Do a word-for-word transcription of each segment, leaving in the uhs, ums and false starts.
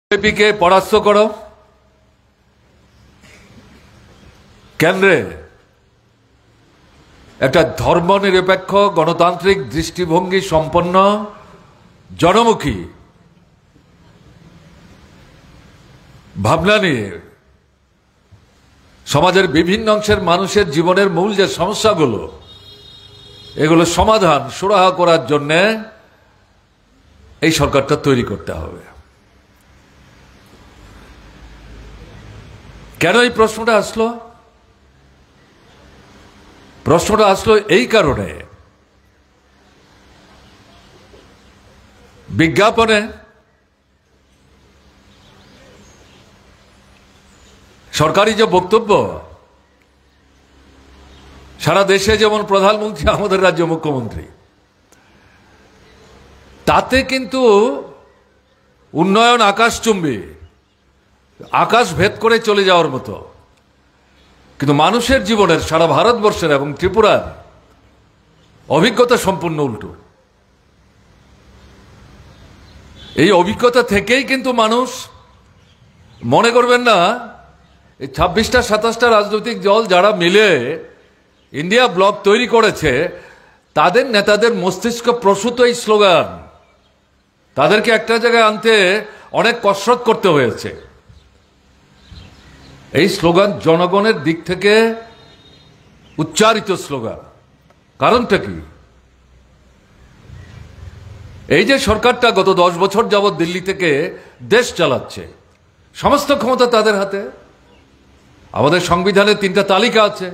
বিজেপিকে পরাস্ত করো, কেন্দ্রে একটা ধর্মনিরপেক্ষ গণতান্ত্রিক দৃষ্টিভঙ্গি সম্পন্ন জনমুখী ভাবনা নিয়ে সমাজের বিভিন্ন অংশের মানুষের জীবনের মূল যে সমস্যাগুলো এগুলো সমাধান সুরাহা করার জন্য এই সরকারটা তৈরি করতে হবে। কেন এই প্রশ্নটা আসলো? প্রশ্নটা আসলো এই কারণে, বিজ্ঞাপনে সরকারি যে বক্তব্য, সারা দেশে যেমন প্রধানমন্ত্রী আমাদের রাজ্য মুখ্যমন্ত্রী, তাতে কিন্তু উন্নয়ন আকাশচুম্বী, আকাশ ভেদ করে চলে যাওয়ার মতো, কিন্তু মানুষের জীবনের সারা ভারতবর্ষের এবং ত্রিপুরার অভিজ্ঞতা সম্পূর্ণ উল্টো। এই অভিজ্ঞতা থেকেই কিন্তু মানুষ, মনে করবেন না এই ছাব্বিশটা সাতাশটা রাজনৈতিক দল যারা মিলে ইন্ডিয়া ব্লক তৈরি করেছে, তাদের নেতাদের মস্তিষ্ক প্রসূত এই স্লোগান, তাদেরকে একটা জায়গায় আনতে অনেক কসরত করতে হয়েছে। এই স্লোগান জনগণের দিক থেকে উচ্চারিত স্লোগান। কারণটা কি? এই যে সরকারটা গত দশ বছর যাবৎ দিল্লি থেকে দেশ চালাচ্ছে, সমস্ত ক্ষমতা তাদের হাতে। আমাদের সংবিধানে তিনটা তালিকা আছে।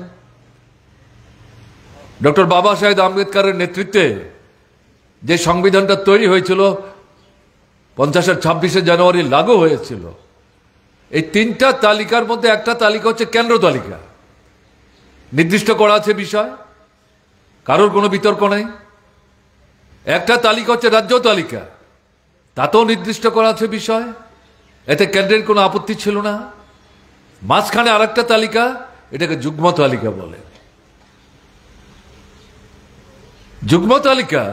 ডক্টর বাবা সাহেব আম্বেদকরের নেতৃত্বে যে সংবিধানটা তৈরি হয়েছিল, পঞ্চাশের ছাব্বিশে জানুয়ারি লাগু হয়েছিল, এই তিনটা তালিকার মধ্যে একটা তালিকা হচ্ছে কেন্দ্র তালিকা। নির্দিষ্ট করা আছে বিষয়, কারোর কোনো বিতর্ক নেই। একটা তালিকা হচ্ছে রাজ্য তালিকা, তাতেও নির্দিষ্ট করা আছে বিষয়, এতে কেন্দ্রের কোনো আপত্তি ছিল না। মাঝখানে আর একটা তালিকা, এটাকে যুগ্ম তালিকা বলে। যুগ্ম তালিকা,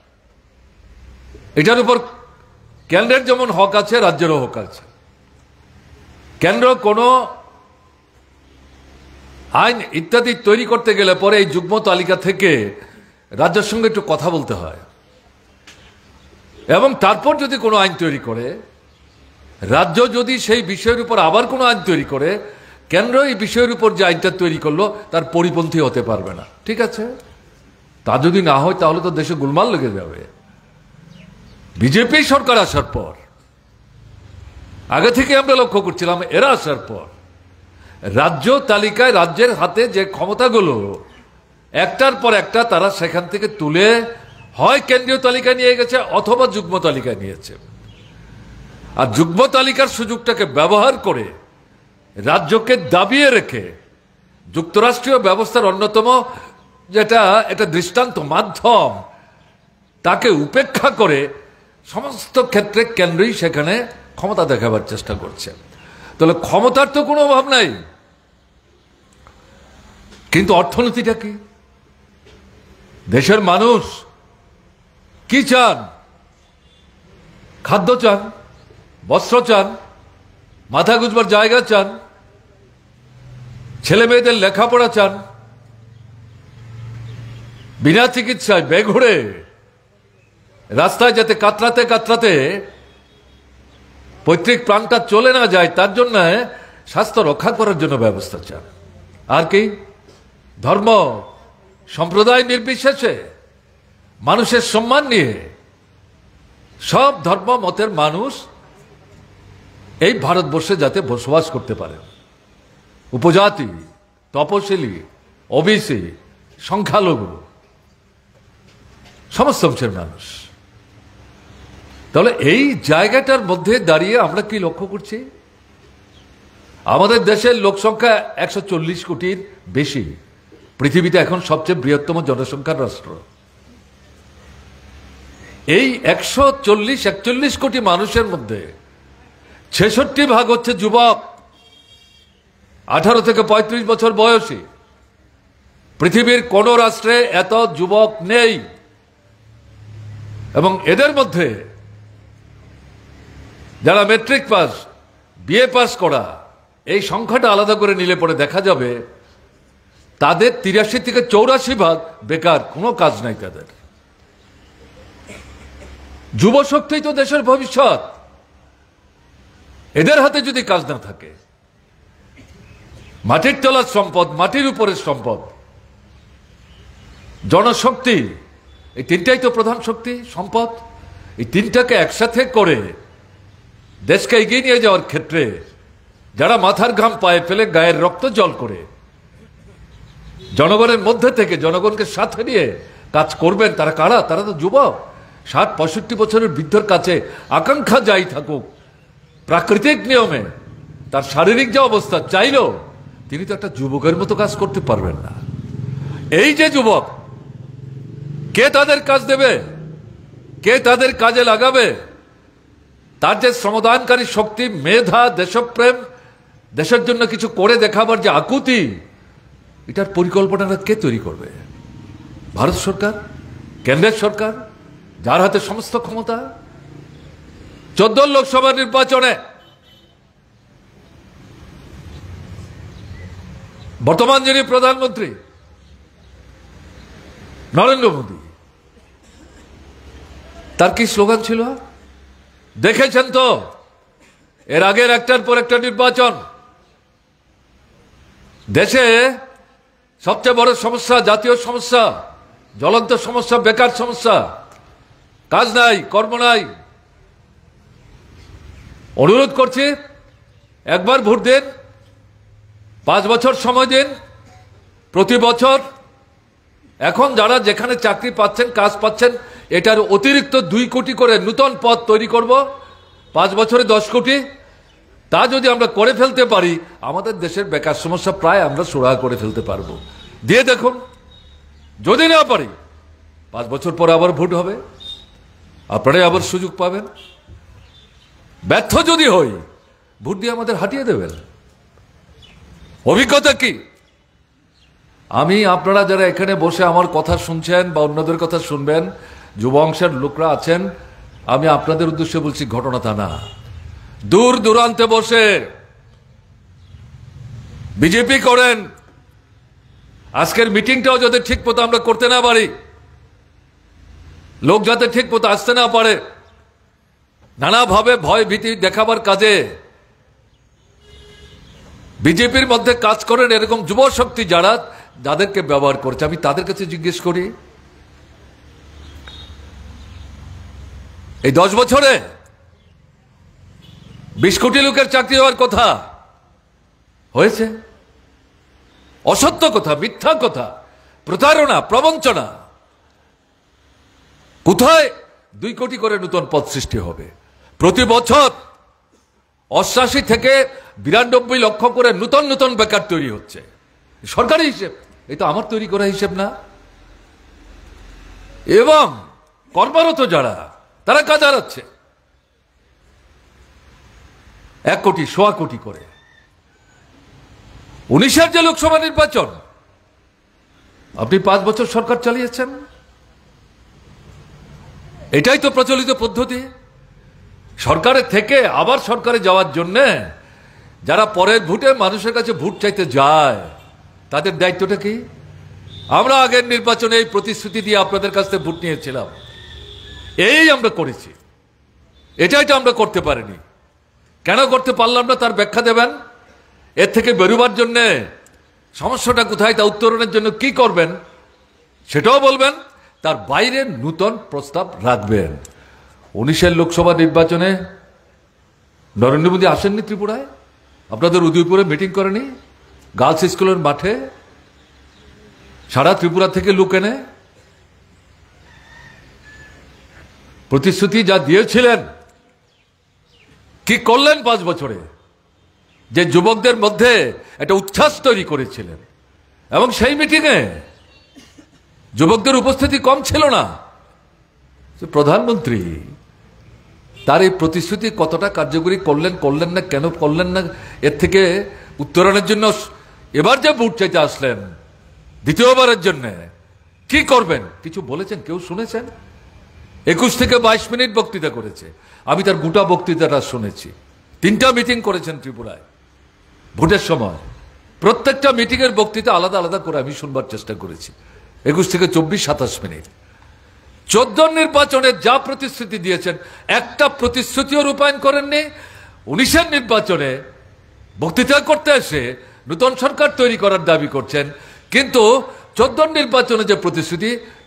এটার উপর কেন্দ্রের যেমন হক আছে, রাজ্যেরও হক আছে। কেন্দ্র কোনো আইন ইত্যাদি তৈরি করতে গেলে পরে এই যুগ্ম তালিকা থেকে রাজ্যের সঙ্গে একটু কথা বলতে হয়, এবং তারপর যদি কোনো আইন তৈরি করে, রাজ্য যদি সেই বিষয়ের উপর আবার কোনো আইন তৈরি করে, কেন্দ্র এই বিষয়ের উপর যে আইনটা তৈরি করলো তার পরিপন্থী হতে পারবে না। ঠিক আছে, তা যদি না হয় তাহলে তো দেশে গোলমাল লেগে যাবে। বিজেপি সরকার আসার পর, আগে থেকে আমরা লক্ষ্য করছিলাম, এরা আসার পর রাজ্য তালিকায় রাজ্যের হাতে যে ক্ষমতাগুলো একটার পর একটা তারা সেখান থেকে তুলে হয় কেন্দ্রীয় তালিকায় নিয়ে গেছে অথবা যুগ্ম তালিকায় নিয়েছে। আর যুগ্ম তালিকার সুযোগটাকে ব্যবহার করে রাজ্যকে দাবিয়ে রেখে যুক্তরাষ্ট্রীয় ব্যবস্থার অন্যতম যেটা এটা দৃষ্টান্ত মাধ্যম, তাকে উপেক্ষা করে সমস্ত ক্ষেত্রে কেন্দ্রই সেখানে ক্ষমতা দেখাবার চেষ্টা করছে। তাহলে ক্ষমতার তো কোনো অভাব নাই, কিন্তু অর্থনীতিটা কি? দেশের মানুষ কি চান? খাদ্য চান, বস্ত্র চান, মাথা গুঁজবার জায়গা চান, ছেলে মেয়েদের লেখাপড়া চান, বিনা চিকিৎসায় বেঘুরে রাস্তায় যাতে কাতরাতে কাতরাতে পৈতৃক প্রাণটা চলে না যায়, তার জন্য স্বাস্থ্য রক্ষা করার জন্য ব্যবস্থা চান। আর কি? ধর্ম সম্প্রদায় নির্বিশেষে মানুষের সম্মান নিয়ে সব ধর্ম মতের মানুষ এই ভারতবর্ষে যাতে বসবাস করতে পারে। উপজাতি, তপশিলি, ওবিসি, সংখ্যালঘু, সমস্ত অংশের মানুষ। তাহলে এই জায়গাটার মধ্যে দাঁড়িয়ে আমরা কি লক্ষ্য করছি? আমাদের দেশের লোক সংখ্যা একশো চল্লিশ কোটির বেশি, পৃথিবীতে এখন সবচেয়ে বৃহত্তম জনসংখ্যার রাষ্ট্র। এই একশো চল্লিশ একচল্লিশ কোটি মানুষের মধ্যে ছেষট্টি ভাগ হচ্ছে যুবক, আঠারো থেকে পঁয়ত্রিশ বছর বয়সী। পৃথিবীর কোন রাষ্ট্রে এত যুবক নেই, এবং এদের মধ্যে যারা মেট্রিক পাস, বিএ পাস করা, এই সংখ্যাটা আলাদা করে নিলে পরে দেখা যাবে তাদের তিরাশি থেকে চৌরাশি ভাগ বেকার, কোনো কাজ নাই তাদের। যুব শক্তি তো দেশের ভবিষ্যৎ, এদের হাতে যদি কাজ না থাকে, মাটির তলার সম্পদ, মাটির উপরের সম্পদ, জনশক্তি, এই তিনটাই তো প্রধান শক্তি, সম্পদ। এই তিনটাকে একসাথে করে দেশকে এগিয়ে নিয়ে যাওয়ার ক্ষেত্রে যারা মাথার ঘাম পায়ে ফেলে গায়ের রক্ত জল করে জনগণের মধ্যে থেকে জনগণকে সাথে নিয়ে কাজ করবেন, তারা কারা? তারা তো যুবক। ষাট পঁয়ষট্টি বছরের বৃদ্ধর কাছে আকাঙ্ক্ষা যাই থাকুক, প্রাকৃতিক নিয়মে তার শারীরিক যে অবস্থা চাইলেও তিনি তো একটা যুবকের মতো কাজ করতে পারবেন না। এই যে যুবক, কে তাদের কাজ দেবে? কে তাদের কাজে লাগাবে? তার যে শ্রমদানকারী শক্তি, মেধা, দেশপ্রেম, দেশের জন্য কিছু করে দেখাবার যে আকুতি, এটার পরিকল্পনাটা কে তৈরি করবে? ভারত সরকার, কেন্দ্রের সরকার, যার হাতে সমস্ত ক্ষমতা। চোদ্দ লোকসভা নির্বাচনে বর্তমান যিনি প্রধানমন্ত্রী নরেন্দ্র মোদী, তার কি স্লোগান ছিল দেখেছেন তো? এর আগের একটার পর একটা নির্বাচন, দেশে সবচেয়ে বড় সমস্যা, জাতীয় সমস্যা, জ্বলন্ত সমস্যা, বেকার সমস্যা, কাজ নাই, কর্ম নাই। অনুরোধ করছি, একবার ভোট দিন, পাঁচ বছর সময় দিন। প্রতি বছর এখন যারা যেখানে চাকরি পাচ্ছেন, কাজ পাচ্ছেন, এটার অতিরিক্ত দুই কোটি করে নতুন পদ তৈরি করব, পাঁচ বছরে দশ কোটি। তা যদি আমরা করে ফেলতে পারি, আমাদের দেশের বেকার সমস্যা প্রায় আমরা সুরাহা করে ফেলতে পারবো। দিয়ে দেখুন, যদি না পারি, পাঁচ বছর পরে আবার ভোট হবে, আপনারাই আবার সুযোগ পাবেন। ব্যর্থ যদি হই, ভোট দিয়ে আমাদের হাঁটিয়ে দেবেন। অভিজ্ঞতা কি? আমি, আপনারা যারা এখানে বসে আমার কথা শুনছেন বা অন্যদের কথা শুনবেন, যুব অংশের লোকরা আছেন, আমি আপনাদের উদ্দেশ্যে বলছি, ঘটনা তা না। দূর দূরান্তে বসে বিজেপি করেন, আজকের মিটিংটাও যাতে ঠিক মতো আমরা করতে না পারি, লোক যাতে ঠিক মতো আসতে না পারে, নানাভাবে ভয় ভীতি দেখাবার কাজে বিজেপির মধ্যে কাজ করেন এরকম যুব শক্তি যারা, যাদেরকে ব্যবহার করছে, আমি তাদের কাছে জিজ্ঞেস করি, এই দশ বছরে বিশ কোটি লোকের চাকরি হওয়ার কথা হয়েছে? অসত্য কথা, মিথ্যা কথা, প্রতারণা, প্রবঞ্চনা। কোথায় দুই কোটি করে নতুন পদ সৃষ্টি হবে? প্রতি বছর অষ্টাশি থেকে বিরানব্বই লক্ষ করে নতুন নতুন বেকার তৈরি হচ্ছে। সরকারি হিসেব, এটা আমার তৈরি করা হিসেব না। এবং কর্মরত যারা, তারা কাজ হারাচ্ছে এক কোটি, সোয়া কোটি করে। উনিশের যে লোকসভা নির্বাচন, আপনি পাঁচ বছর সরকার চালিয়েছেন, এটাই তো প্রচলিত পদ্ধতি। সরকারের থেকে আবার সরকারে যাওয়ার জন্য যারা পরের ভোটে মানুষের কাছে ভোট চাইতে যায়, তাদের দায়িত্বটা কি? আমরা আগের নির্বাচনে এই প্রতিশ্রুতি দিয়ে আপনাদের কাছ থেকে ভোট নিয়েছিলাম, এই আমরা করেছি, এটাই তো আমরা করতে পারিনি। কেন করতে পারলাম না তার ব্যাখ্যা দেবেন। এর থেকে বেরোবার জন্য সমস্যাটা কোথায়, তা উত্তরণের জন্য কি করবেন সেটাও বলবেন। তার বাইরে নূতন প্রস্তাব রাখবেন। উনিশের লোকসভা নির্বাচনে নরেন্দ্র মোদী আসেননি ত্রিপুরায়? আপনাদের উদয়পুরে মিটিং করেনি? গার্লস স্কুলের মাঠে সারা ত্রিপুরা থেকে লোক এনে প্রতিশ্রুতি যা দিয়েছিলেন, কি করলেন পাঁচ বছরে? যে যুবকদের মধ্যে একটা উচ্ছ্বাস তৈরি করেছিলেন, এবং সেই মিটিংয়ে যুবকদের উপস্থিতি কম ছিল না। প্রধানমন্ত্রী তার এই প্রতিশ্রুতি কতটা কার্যকরী করলেন, করলেন না, কেন করলেন না, এর থেকে উত্তরণের জন্য এবার যে ভোট চাইতে আসলেন দ্বিতীয়বারের জন্য, কি করবেন কিছু বলেছেন? কেউ শুনেছেন? একুশ থেকে বাইশ মিনিট বক্তৃতা করেছে। আমি তার গোটা বক্তৃতাটা শুনেছি। তিনটা মিটিং করেছেন ত্রিপুরায় ভোটের সময়। প্রত্যেকটা মিটিংয়ের বক্তৃতা আলাদা আলাদা করে আমি শুনবার চেষ্টা করেছি। একুশ থেকে চব্বিশ সাতাশ মিনিট। চোদ্দ নির্বাচনে যা প্রতিশ্রুতি দিয়েছেন একটা প্রতিশ্রুতিও রূপায়ণ করেননি। উনিশের নির্বাচনে বক্তৃতা করতে এসে নতুন সরকার তৈরি করার দাবি করছেন, কিন্তু চোদ্দ নির্বাচনে যে প্রতিশ্রুতি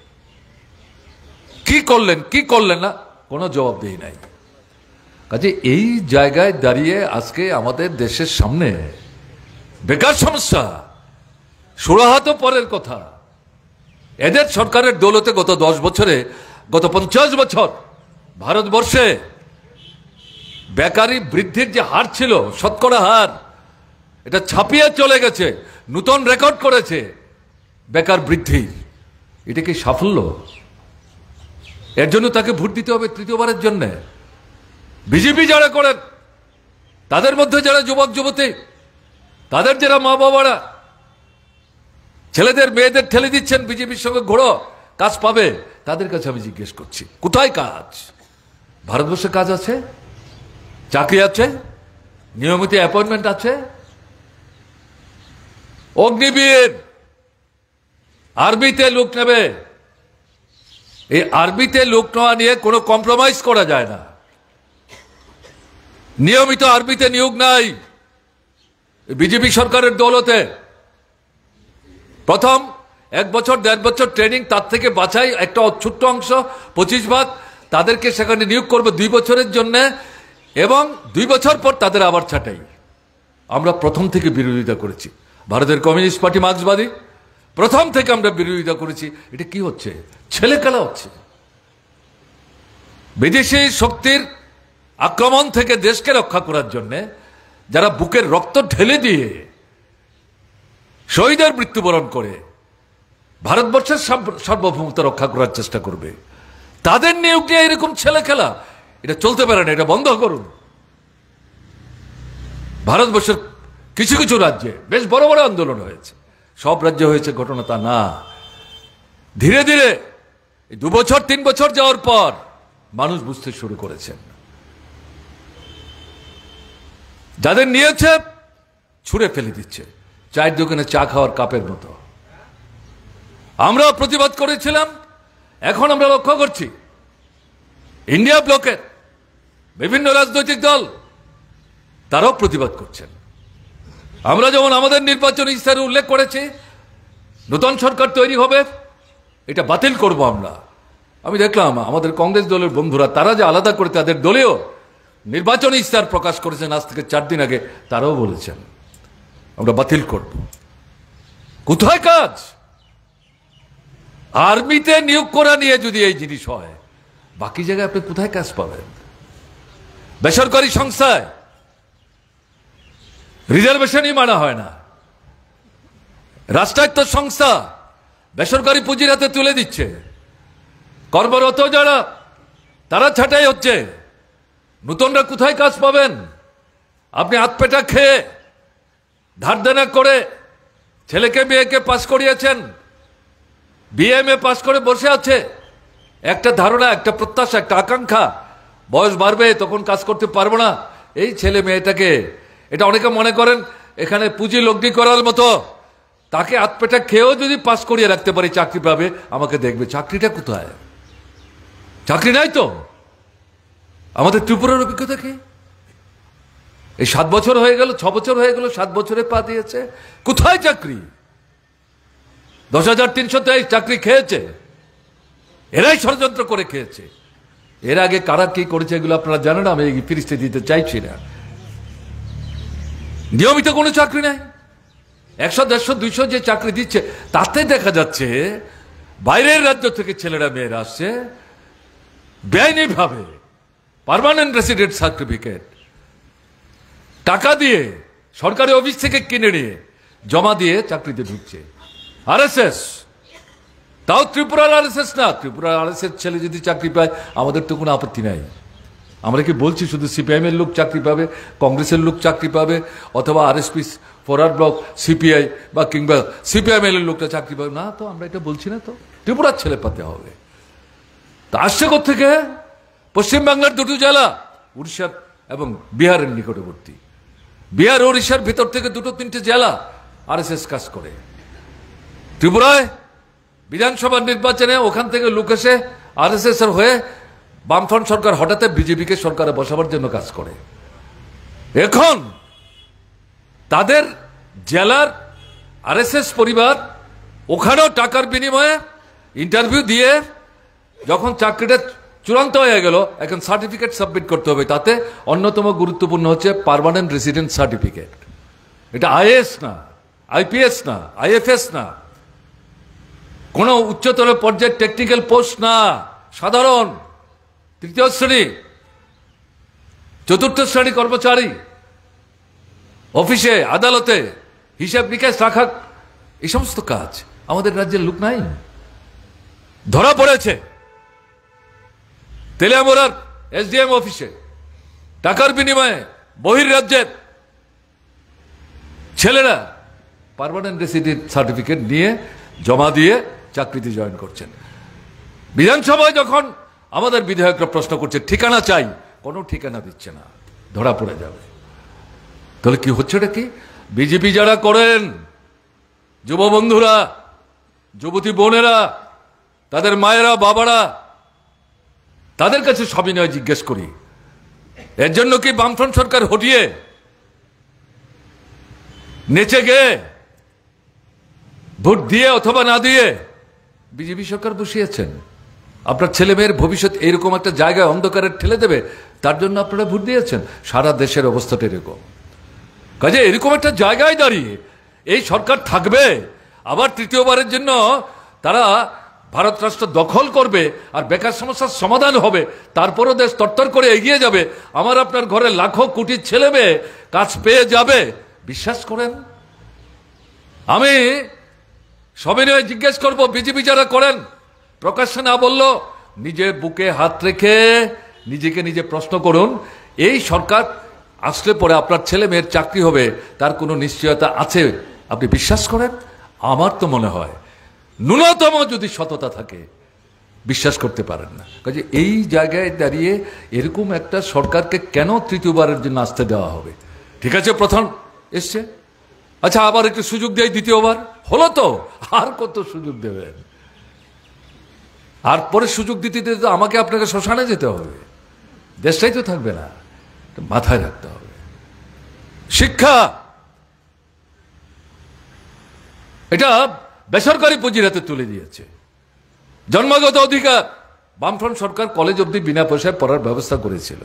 কি করলেন কি করলেন না কোনো জবাবদিহি নাই। কাজে এই জায়গায় দাঁড়িয়ে আজকে আমাদের দেশের সামনে বেকার সমস্যা সুরাহত পরের কথা। এদের সরকারের দৌলতে গত দশ বছরে গত পঞ্চাশ বছর ভারতবর্ষে বেকারি বৃদ্ধির যে হার ছিল, শতকরা হার, এটা ছাপিয়ে চলে গেছে, নতুন রেকর্ড করেছে বেকার বৃদ্ধি। এটা কি সাফল্য? এর জন্য তাকে ভোট দিতে হবে তৃতীয়বারের জন্য। বিজেপি যারা করেন, তাদের মধ্যে যারা যুবক যুবতী, তাদের যারা মা বাবারা ছেলেদের মেয়েদের ঠেলে দিচ্ছেন বিজেপির সঙ্গে ঘোড়ো, কাজ পাবে, তাদের কাছে আমি জিজ্ঞেস করছি কোথায় কাজ? ভারতবর্ষে কাজ আছে, চাকরি আছে, নিয়মিত অ্যাপয়েন্টমেন্ট আছে। অগ্নিবীর আর্মিতে লোক নেবে, এই আর্মিতে লোক নেওয়া নিয়ে কোনো কম্প্রোমাইজ করা যায় না। নিয়মিত আর্মিতে নিয়োগ নাই বিজেপি সরকারের দৌলতে। প্রথম এক বছর দেড় বছর ট্রেনিং, তার থেকে বাছাই একটা ছোট্ট অংশ পঁচিশ ভাগ তাদেরকে সেখানে নিয়োগ করবে দুই বছরের জন্য, এবং দুই বছর পর তাদের আবার ছাঁটাই। আমরা প্রথম থেকে বিরোধিতা করেছি। ভারতের কমিউনিস্ট পার্টি মার্ক্সবাদী প্রথম থেকে আমরা বিরোধিতা করেছি। এটা কি হচ্ছে? ছেলে খেলা হচ্ছে। বিদেশি শক্তির আক্রমণ থেকে দেশকে রক্ষা করার জন্য যারা বুকের রক্ত ঢেলে দিয়ে শহীদের মৃত্যুবরণ করে ভারতবর্ষের সার্বভৌমত্ব রক্ষা করার চেষ্টা করবে, তাদের নিয়োগ নিয়ে এরকম ছেলে খেলা, এটা চলতে পারে না। এটা বন্ধ করুন। ভারতবর্ষের কিছু কিছু রাজ্যে বেশ বড় বড় আন্দোলন হয়েছে, সব রাজ্যে হয়েছে ঘটনা তা না। ধীরে ধীরে দু বছর তিন বছর যাওয়ার পর মানুষ বুঝতে শুরু করেছেন। যাদের নিয়েছে ছুঁড়ে ফেলে দিচ্ছে চায়ের দোকানে চা খাওয়ার কাপের মতো। আমরা প্রতিবাদ করেছিলাম, এখন আমরা লক্ষ্য করছি ইন্ডিয়া ব্লকের বিভিন্ন রাজনৈতিক দল তারাও প্রতিবাদ করছেন। আমরা যেমন আমাদের নির্বাচনী ইস্তাহারে উল্লেখ করেছি নতুন সরকার তৈরি হবে, এটা বাতিল করব আমরা। আমি দেখলাম আমাদের কংগ্রেস দলের বন্ধুরা তারা যে আলাদা করে তাদের দলীয় নির্বাচনী ইস্তাহার প্রকাশ করেছেন আজ থেকে চার দিন আগে, তারাও বলেছেন আমরা বাতিল করব। কোথায় কাজ? আর্মিতে নিয়োগ করা নিয়ে যদি এই জিনিস হয়, বাকি জায়গায় আপনি কোথায় কাজ পাবেন? বেসরকারি সংস্থায় রিজার্ভেশনই মানা হয় না। রাষ্ট্রায়ত্ত সংস্থা বেসরকারি পুঁজির হাতে তুলে দিচ্ছে। কর্মরত যারা তারা ছাঁটাই হচ্ছে। নতুনরা কোথায় কাজ পাবেন? আপনি হাত পেটা খেয়ে ধার দেনা করে ছেলেকে মেয়েকে পাস করিয়েছেন, বিএমএ পাস করে বসে আছে। একটা ধারণা, একটা প্রত্যাশা, একটা আকাঙ্ক্ষা, বয়স বাড়বে তখন কাজ করতে পারবো না, এই ছেলে মেয়েটাকে, এটা অনেকে মনে করেন এখানে পুঁজি লগ্নি করার মতো। তাকে হাত পেটা খেয়েও যদি পাস করিয়ে রাখতে পারি চাকরি পাবে, আমাকে দেখবে। চাকরিটা কোথায়? চাকরি নাই তো। আমাদের ত্রিপুরার অভিজ্ঞতা কি? এই সাত বছর হয়ে গেল, ছ বছর হয়ে গেল, সাত বছরে পা দিয়েছে, কোথায় চাকরি? দশ হাজার তিনশো তেইশ চাকরি খেয়েছে, এরাই ষড়যন্ত্র করে খেয়েছে। এর আগে কারা কি করেছে এগুলো আপনারা জানেন, আমি ফিরিস্তে দিতে চাইছি না। নিয়মিত কোনো চাকরি নাই। একশো দেড়শো দুইশো যে চাকরি দিচ্ছে তাতে দেখা যাচ্ছে বাইরের রাজ্য থেকে ছেলেরা মেয়েরা আসছে বেআইনি ভাবে, পার্মানেন্ট রেসিডেন্ট সার্টিফিকেট টাকা দিয়ে সরকারি অফিস থেকে কিনে নিয়ে জমা দিয়ে চাকরিতে ঢুকছে। আরএসএস, তাও ত্রিপুরার আরএসএস না, ত্রিপুরার আরএসএস ছেলে যদি চাকরি পায় আমাদের তো কোনো আপত্তি নাই। আমরা কি বলছি শুধু সিপিআইএম এর লোক চাকরি পাবে, কংগ্রেসের লোক চাকরি পাবে, অথবা আরএসপি ফরওয়ার্ড ব্লক সিপিআই বা কিংবা সিপিআইএম এর লোকটা চাকরি পাবে না? তো আমরা এটা বলছি না। তো ত্রিপুরার ছেলে পাতে হবে। তা আসছে কোত্থেকে? পশ্চিমবাংলার দুটো জেলা, উড়িষ্যার এবং বিহারের নিকটবর্তী। বিহার উড়িষ্যার ভিতর থেকে দুটো তিনটে জেলা আরএসএস কাজ করে। ত্রিপুরায় বিধানসভা নির্বাচনে ওখান থেকে লোক এসে আরএসএস এর হয়ে বামফ্রন্ট সরকার হঠাৎ বিজেপিকে সরকারে বসাবার জন্য কাজ করে। এখন তাদের জেলার আরএসএস পরিবার ওখানেও টাকার বিনিময়ে ইন্টারভিউ দিয়ে যখন চাকরিটা চূড়ান্ত হয়ে গেল, এখন সার্টিফিকেট সাবমিট করতে হবে। তাতে অন্যতম গুরুত্বপূর্ণ হচ্ছে পার্মানেন্ট রেসিডেন্ট সার্টিফিকেট। এটা আইএএস না, আইপিএস না, আইএফএস না, কোন উচ্চতর পর্যায়ের টেকনিক্যাল পোস্ট না, সাধারণ তৃতীয় শ্রেণী চতুর্থ শ্রেণী কর্মচারী, অফিসে আদালতে হিসাব নিকাশ রাখা, এই সমস্ত কাজ আমাদের রাজ্যের লোক নাই। ধরা পড়েছে তেলিয়ামুড়ার এসডিএম অফিসে টাকার বিনিময়ে বহির রাজ্যের ছেলেরা পার্মানেন্ট রেসিডেন্ট সার্টিফিকেট নিয়ে জমা দিয়ে চাকরিতে জয়েন করছেন। বিধানসভায় যখন আমাদের বিধায়করা প্রশ্ন করছে ঠিকানা চাই, কোনো ঠিকানা দিচ্ছে না, ধরা পড়ে যাবে। তাহলে কি হচ্ছে? এটা কি বিজেপি যারা করেন, যুব বন্ধুরা, যুবতী বোনেরা, তাদের মায়েরা, বাবারা, তাদের কাছে সবিনয় জিজ্ঞেস করি, এর জন্য কি বামফ্রন্ট সরকার হটিয়ে নেচে গিয়ে ভোট দিয়ে অথবা না দিয়ে বিজেপি সরকার বসিয়েছেন? আপনার ছেলে মেয়ের ভবিষ্যৎ এরকম একটা জায়গায় অন্ধকারে ঠেলে দেবে, তার জন্য আপনারা ভোট দিয়েছেন। সারা দেশের অবস্থাটা এরকম। কাজে এরকম একটা জায়গায় দাঁড়িয়ে এই সরকার থাকবে, আবার তৃতীয়বারের জন্য তারা ভারত রাষ্ট্র দখল করবে আর বেকার সমস্যার সমাধান হবে, তারপরও দেশ তরতর করে এগিয়ে যাবে, আমার আপনার ঘরে লাখো কোটি ছেলে মেয়ে কাজ পেয়ে যাবে, বিশ্বাস করেন? আমি সবিনয় জিজ্ঞেস করব, বিজেপি যারা করেন, প্রকাশ্যে না বললো নিজের বুকে হাত রেখে নিজেকে নিজে প্রশ্ন করুন, এই সরকার আসলে পরে আপনার ছেলে মেয়ের চাকরি হবে, তার কোনো নিশ্চয়তা আছে? আপনি বিশ্বাস করেন? আমার তো মনে হয় ন্যূনতম যদি সততা থাকে বিশ্বাস করতে পারেন না। কাজে এই জায়গায় দাঁড়িয়ে এরকম একটা সরকারকে কেন তৃতীয়বারের জন্য আসতে দেওয়া হবে? ঠিক আছে, প্রথম এসছে, আচ্ছা আবার একটু সুযোগ দেয়, দ্বিতীয়বার হলো তো, আর কত সুযোগ দেবেন? আর পরে সুযোগ দিতে দিতে তো আমাকে আপনাকে শ্মশানে যেতে হবে, দেশটাই তো থাকবে না, মাথায় রাখতে হবে। শিক্ষা, এটা বেসরকারি পুঁজির হাতে তুলে দিয়েছে। জন্মগত অধিকার, বামফ্রন্ট সরকার কলেজ অবধি বিনা পয়সায় পড়ার ব্যবস্থা করেছিল।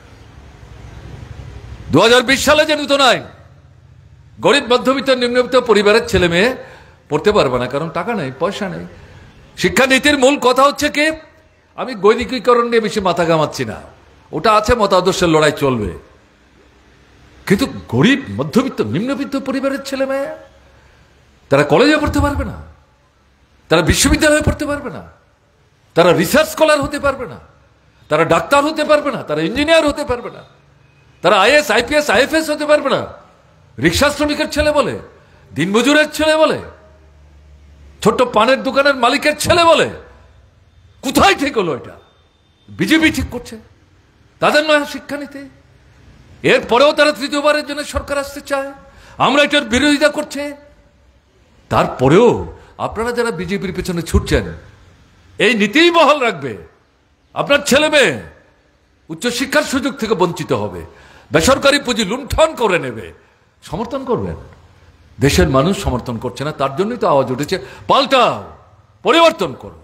দু হাজার বিশ সালে যে নতুন আইন, গরিব মধ্যবিত্ত নিম্নবিত্ত পরিবারের ছেলে মেয়ে পড়তে পারবে না, কারণ টাকা নেই, পয়সা নেই। শিক্ষানীতির মূল কথা হচ্ছে কি, আমি গৈরিকীকরণ নিয়ে বেশি মাথা ঘামাচ্ছি না, ওটা আছে, মতাদর্শের লড়াই চলবে, কিন্তু গরিব মধ্যবিত্ত নিম্নবিত্ত পরিবারের ছেলে মেয়ে তারা কলেজে পড়তে পারবে না, তারা বিশ্ববিদ্যালয়ে পড়তে পারবে না, তারা রিসার্চ স্কলার হতে পারবে না, তারা ডাক্তার হতে পারবে না, তারা ইঞ্জিনিয়ার হতে পারবে না, তারা আইএস আইপিএস আইএফএস হতে পারবে না। রিক্সা শ্রমিকের ছেলে বলে, দিনমজুরের ছেলে বলে, ছোট্ট পানের দোকানের মালিকের ছেলে বলে, কোথায় ঠিক হলো? এটা বিজেপি ঠিক করছে, তাদের নয় শিক্ষানীতি। এরপরেও তারা তৃতীয়বারের জন্য সরকার আসতে চায়, আমরা এটার বিরোধিতা করছে। তারপরেও আপনারা যারা বিজেপির পেছনে ছুটছেন, এই নীতিই বহাল রাখবে, আপনার ছেলে মেয়ে উচ্চশিক্ষার সুযোগ থেকে বঞ্চিত হবে, বেসরকারি পুঁজি লুণ্ঠন করে নেবে, সমর্থন করবেন? দেশের মানুষ সমর্থন করছে না, তার জন্যই তো আওয়াজ উঠেছে, পাল্টাও, পরিবর্তন করো।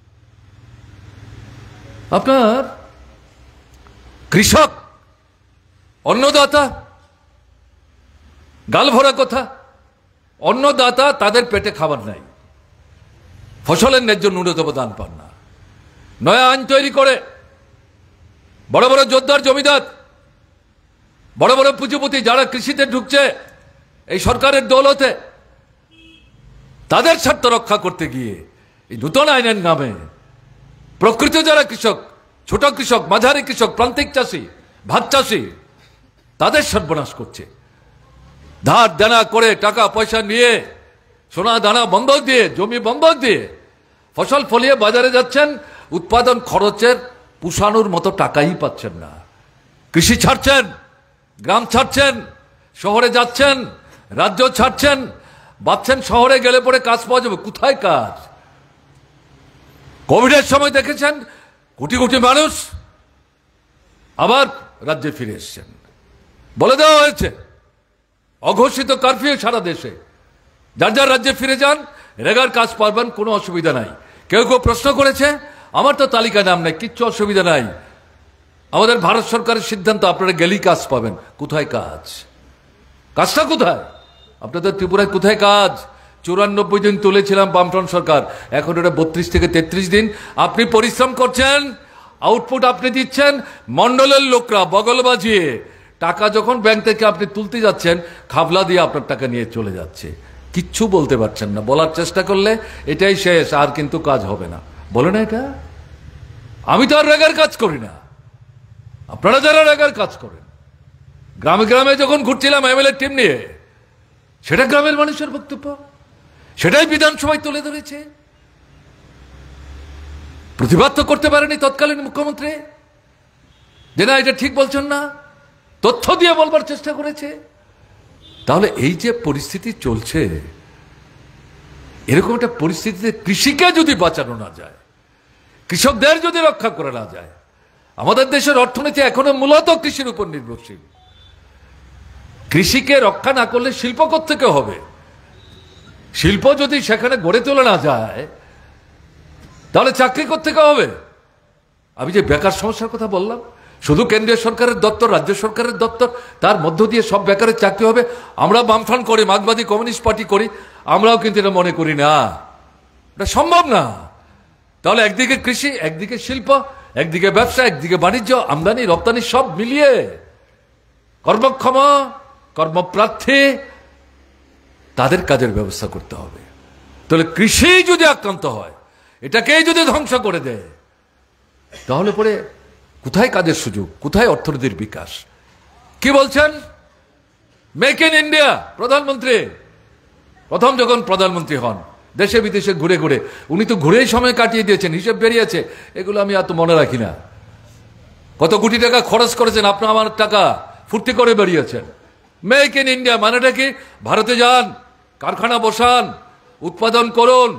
আপনার কৃষক, অন্নদাতা, গাল ভরা কথা, অন্নদাতা তাদের পেটে খাবার নাই, ফসলের ন্যায্য ন্যূনতম দান পান না। নয়া আইন তৈরি করে বড় বড় যোদ্ধার জমিদার, বড় বড় পুঁজিপতি যারা কৃষিতে ঢুকছে এই সরকারের দৌলতে, তাদের স্বার্থ রক্ষা করতে গিয়ে এই নূতন আইনের নামে প্রকৃত যারা কৃষক, ছোট কৃষক, মাঝারি কৃষক, প্রান্তিক চাষি, ভাত চাষি, তাদের সর্বনাশ করছে। ধার দেনা করে টাকা পয়সা নিয়ে, সোনা দানা বন্ধক দিয়ে, জমি বন্ধক দিয়ে ফসল ফলিয়ে বাজারে যাচ্ছেন, উৎপাদন খরচের পুষানোর মতো টাকাই পাচ্ছেন না। কৃষি ছাড়ছেন, গ্রাম ছাড়ছেন, শহরে যাচ্ছেন, রাজ্য ছাড়ছেন, ভাবছেন শহরে গেলে পরে কাজ পাওয়া যাবে। কোথায় কাজ? কোভিডের সময় দেখেছেন কোটি কোটি মানুষ আবার রাজ্যে ফিরে এসছেন। বলে দেওয়া হয়েছে অঘোষিত কারফিউ সারা দেশে, যার যার রাজ্যে ফিরে যান, রেগার কাজ পাবেন, কোনো অসুবিধা নাই। কেউ কেউ প্রশ্ন করেছে, আমার তো তালিকা নাম নেই, কিচ্ছু অসুবিধা নাই, আমাদের ভারত সরকারের সিদ্ধান্ত, আপনারা গেলেই কাজ পাবেন। কোথায় কাজ? কাজটা কোথায়? আপনাদের ত্রিপুরায় কোথায় কাজ? চুরানব্বই দিন তুলেছিলাম বামফ্রন্ট সরকার, এখন এটা বত্রিশ থেকে তেত্রিশ দিন। আপনি পরিশ্রম করছেন, আউটপুট আপনি দিচ্ছেন, মন্ডলের লোকরা বগল বাজিয়ে টাকা যখন ব্যাংক থেকে আপনি তুলতে যাচ্ছেন, খাবলা দিয়ে আপনার টাকা নিয়ে চলে যাচ্ছে। কিচ্ছু বলতে পারছেন না, বলার চেষ্টা করলে এটাই শেষ, আর কিন্তু কাজ হবে না। বলে না এটা? আমি তো আর রেগার কাজ করি না, আপনারা যারা রেগার কাজ করেন। গ্রামে গ্রামে যখন ঘুরছিলাম এমএলএ টিম নিয়ে, সেটা গ্রামের মানুষের বক্তব্য, সেটাই বিধানসভায় তুলে ধরেছে। প্রতিবাদ তো করতে পারেনি তৎকালীন মুখ্যমন্ত্রী যে না এটা ঠিক বলছেন না, তথ্য দিয়ে বলবার চেষ্টা করেছে। তাহলে এই যে পরিস্থিতি চলছে, এরকম একটা পরিস্থিতিতে কৃষিকে যদি বাঁচানো না যায়, কৃষকদের যদি রক্ষা করে না যায়, আমাদের দেশের অর্থনীতি এখনো মূলত কৃষির উপর নির্ভরশীল। কৃষিকে রক্ষা না করলে শিল্প কোত্থেকে হবে? শিল্প যদি সেখানে গড়ে তোলা না যায়, তাহলে চাকরি কোত্থেকে হবে? আমি যে বেকার সমস্যার কথা বললাম, শুধু কেন্দ্রীয় সরকারের দপ্তর, রাজ্য সরকারের দপ্তর, তার মধ্য দিয়ে সব বেকারের চাকরি হবে। আমরা বামফ্রন্ট করি, মার্ক্সবাদী কমিউনিস্ট পার্টি করি, আমরাও কিন্তু এটা মনে করি না, এটা সম্ভব না। তাহলে একদিকে কৃষি, একদিকে শিল্প, একদিকে ব্যবসা, একদিকে বাণিজ্য, আমদানি রপ্তানি, সব মিলিয়ে কর্মক্ষম কর্মপ্রার্থী তাদের কাজের ব্যবস্থা করতে হবে। তাহলে কৃষি যদি আক্রান্ত হয়, এটাকেই যদি ধ্বংস করে দেয়, তাহলে পরে কোথায় কাজের সুযোগ, কোথায় অর্থনীতির বিকাশ? কি বলছেন? Make in India. প্রধানমন্ত্রী প্রথম যখন প্রধানমন্ত্রী হন, দেশে বিদেশে ঘুরে ঘুরে, উনি তো ঘুরেই সময় কাটিয়ে দিয়েছেন, হিসেব বেরিয়েছে। এগুলো আমি এত মনে রাখি না। কত কোটি টাকা খরচ করেছেন, আপনার আমার টাকা ফুর্তি করে বেরিয়েছেন। মেক ইন ইন্ডিয়া মানেটা কি? ভারতে যান, কারখানা বসান, উৎপাদন করুন,